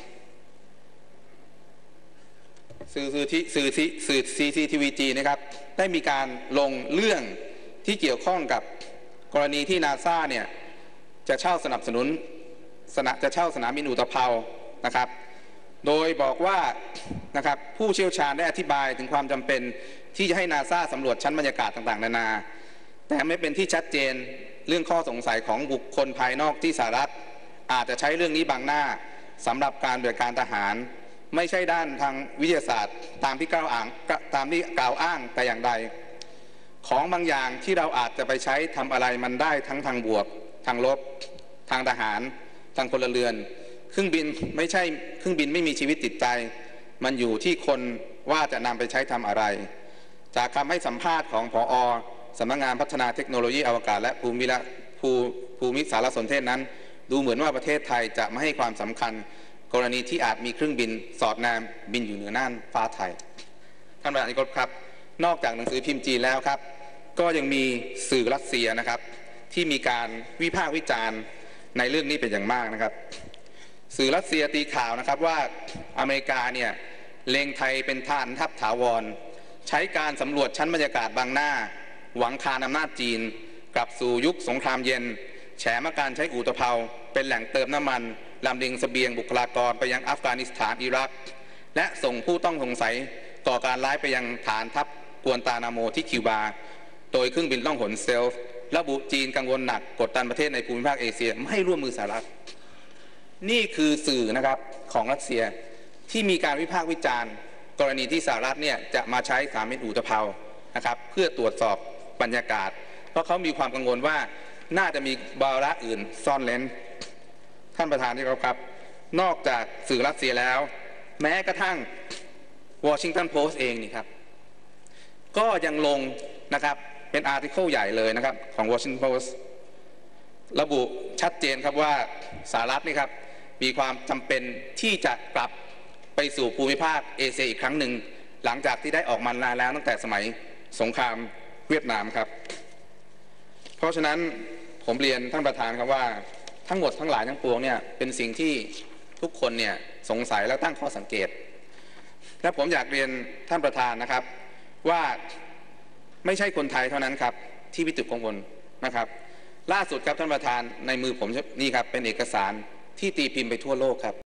[SPEAKER 8] สื่อสื่อที่สื่อสื่อ ซี ซี ที วี จีนนะครับได้มีการลงเรื่องที่เกี่ยวข้องกับกรณีที่นาซาเนี่ยจะเช่าสนับสนุนจะเช่าสนามบินอุตภาวนะครับโดยบอกว่านะครับผู้เชี่ยวชาญได้อธิบายถึงความจำเป็นที่จะให้นาซาสำรวจชั้นบรรยากาศต่างๆนานาแต่ไม่เป็นที่ชัดเจนเรื่องข้อสงสัยของบุคคลภายนอกที่สหรัฐอาจจะใช้เรื่องนี้บังหน้าสำหรับการปฏิบัติการทหารไม่ใช่ด้านทางวิทยาศาสตร์ตามที่กล่าวอ้างตามที่กล่าวอ้างแต่อย่างใดของบางอย่างที่เราอาจจะไปใช้ทำอะไรมันได้ทั้งทางบวกทางลบทางทหารทางพลเรือนเครื่องบินไม่ใช่เครื่องบินไม่มีชีวิตจิตใจมันอยู่ที่คนว่าจะนำไปใช้ทำอะไรจากคำให้สัมภาษณ์ของผอ.สำนักงานพัฒนาเทคโนโลยีอวกาศและภูมิละภูภูมิสารสนเทศนั้นดูเหมือนว่าประเทศไทยจะไม่ให้ความสำคัญกรณีที่อาจมีเครื่องบินสอดแนมบินอยู่เหนือน่านฟ้าไทยท่านประธานที่เคารพครับนอกจากหนังสือพิมพ์จีนแล้วครับก็ยังมีสื่อรัสเซียนะครับที่มีการวิพากษ์วิจารณ์ในเรื่องนี้เป็นอย่างมากนะครับสื่อรัสเซียตีข่าวนะครับว่าอเมริกาเนี่ยเล็งไทยเป็นฐานทัพถาวรใช้การสำรวจชั้นบรรยากาศบางหน้าหวังคานอำนาจจีนกลับสู่ยุคสงครามเย็นแฉมาการใช้อุตภาวเป็นแหล่งเติมน้ำมันลำเลียงเสบียงบุคลากรไปยังอัฟกานิสถานอิรักและส่งผู้ต้องสงสัยก่อการร้ายไปยังฐานทัพกวนตานาโมที่คิวบาโดยเครื่องบินล่องหนเซลฟ์ระบุจีนกังวลหนักกดดันประเทศในภูมิภาคเอเชียไม่ให้ร่วมมือสหรัฐนี่คือสื่อนะครับของรัสเซียที่มีการวิพากษ์วิจารณ์กรณีที่สหรัฐเนี่ยจะมาใช้สนามบินอุตภาวนะครับเพื่อตรวจสอบบรรยากาศเพราะเขามีความกังวลว่าน่าจะมีวาระอื่นซ่อนเร้นท่านประธานที่เคารพครับนอกจากสื่อรัสเซียแล้วแม้กระทั่งวอชิงตันโพสต์เองนี่ครับก็ยังลงนะครับเป็นอาร์ติเคิลใหญ่เลยนะครับของ Washington Post ระบุชัดเจนครับว่าสหรัฐนี่ครับมีความจำเป็นที่จะกลับไปสู่ภูมิภาคเอเชียอีกครั้งหนึ่งหลังจากที่ได้ออกมานานแล้วตั้งแต่สมัยสงครามเวียดนามครับเพราะฉะนั้นผมเรียนท่านประธานครับว่าทั้งหมดทั้งหลายทั้งปวงเนี่ยเป็นสิ่งที่ทุกคนเนี่ยสงสัยแล้วตั้งข้อสังเกตและผมอยากเรียนท่านประธานนะครับว่าไม่ใช่คนไทยเท่านั้นครับที่วิตกกังวลนะครับล่าสุดครับท่านประธานในมือผมนี่ครับเป็นเอกสารที่ตีพิมพ์ไปทั่วโลกครับ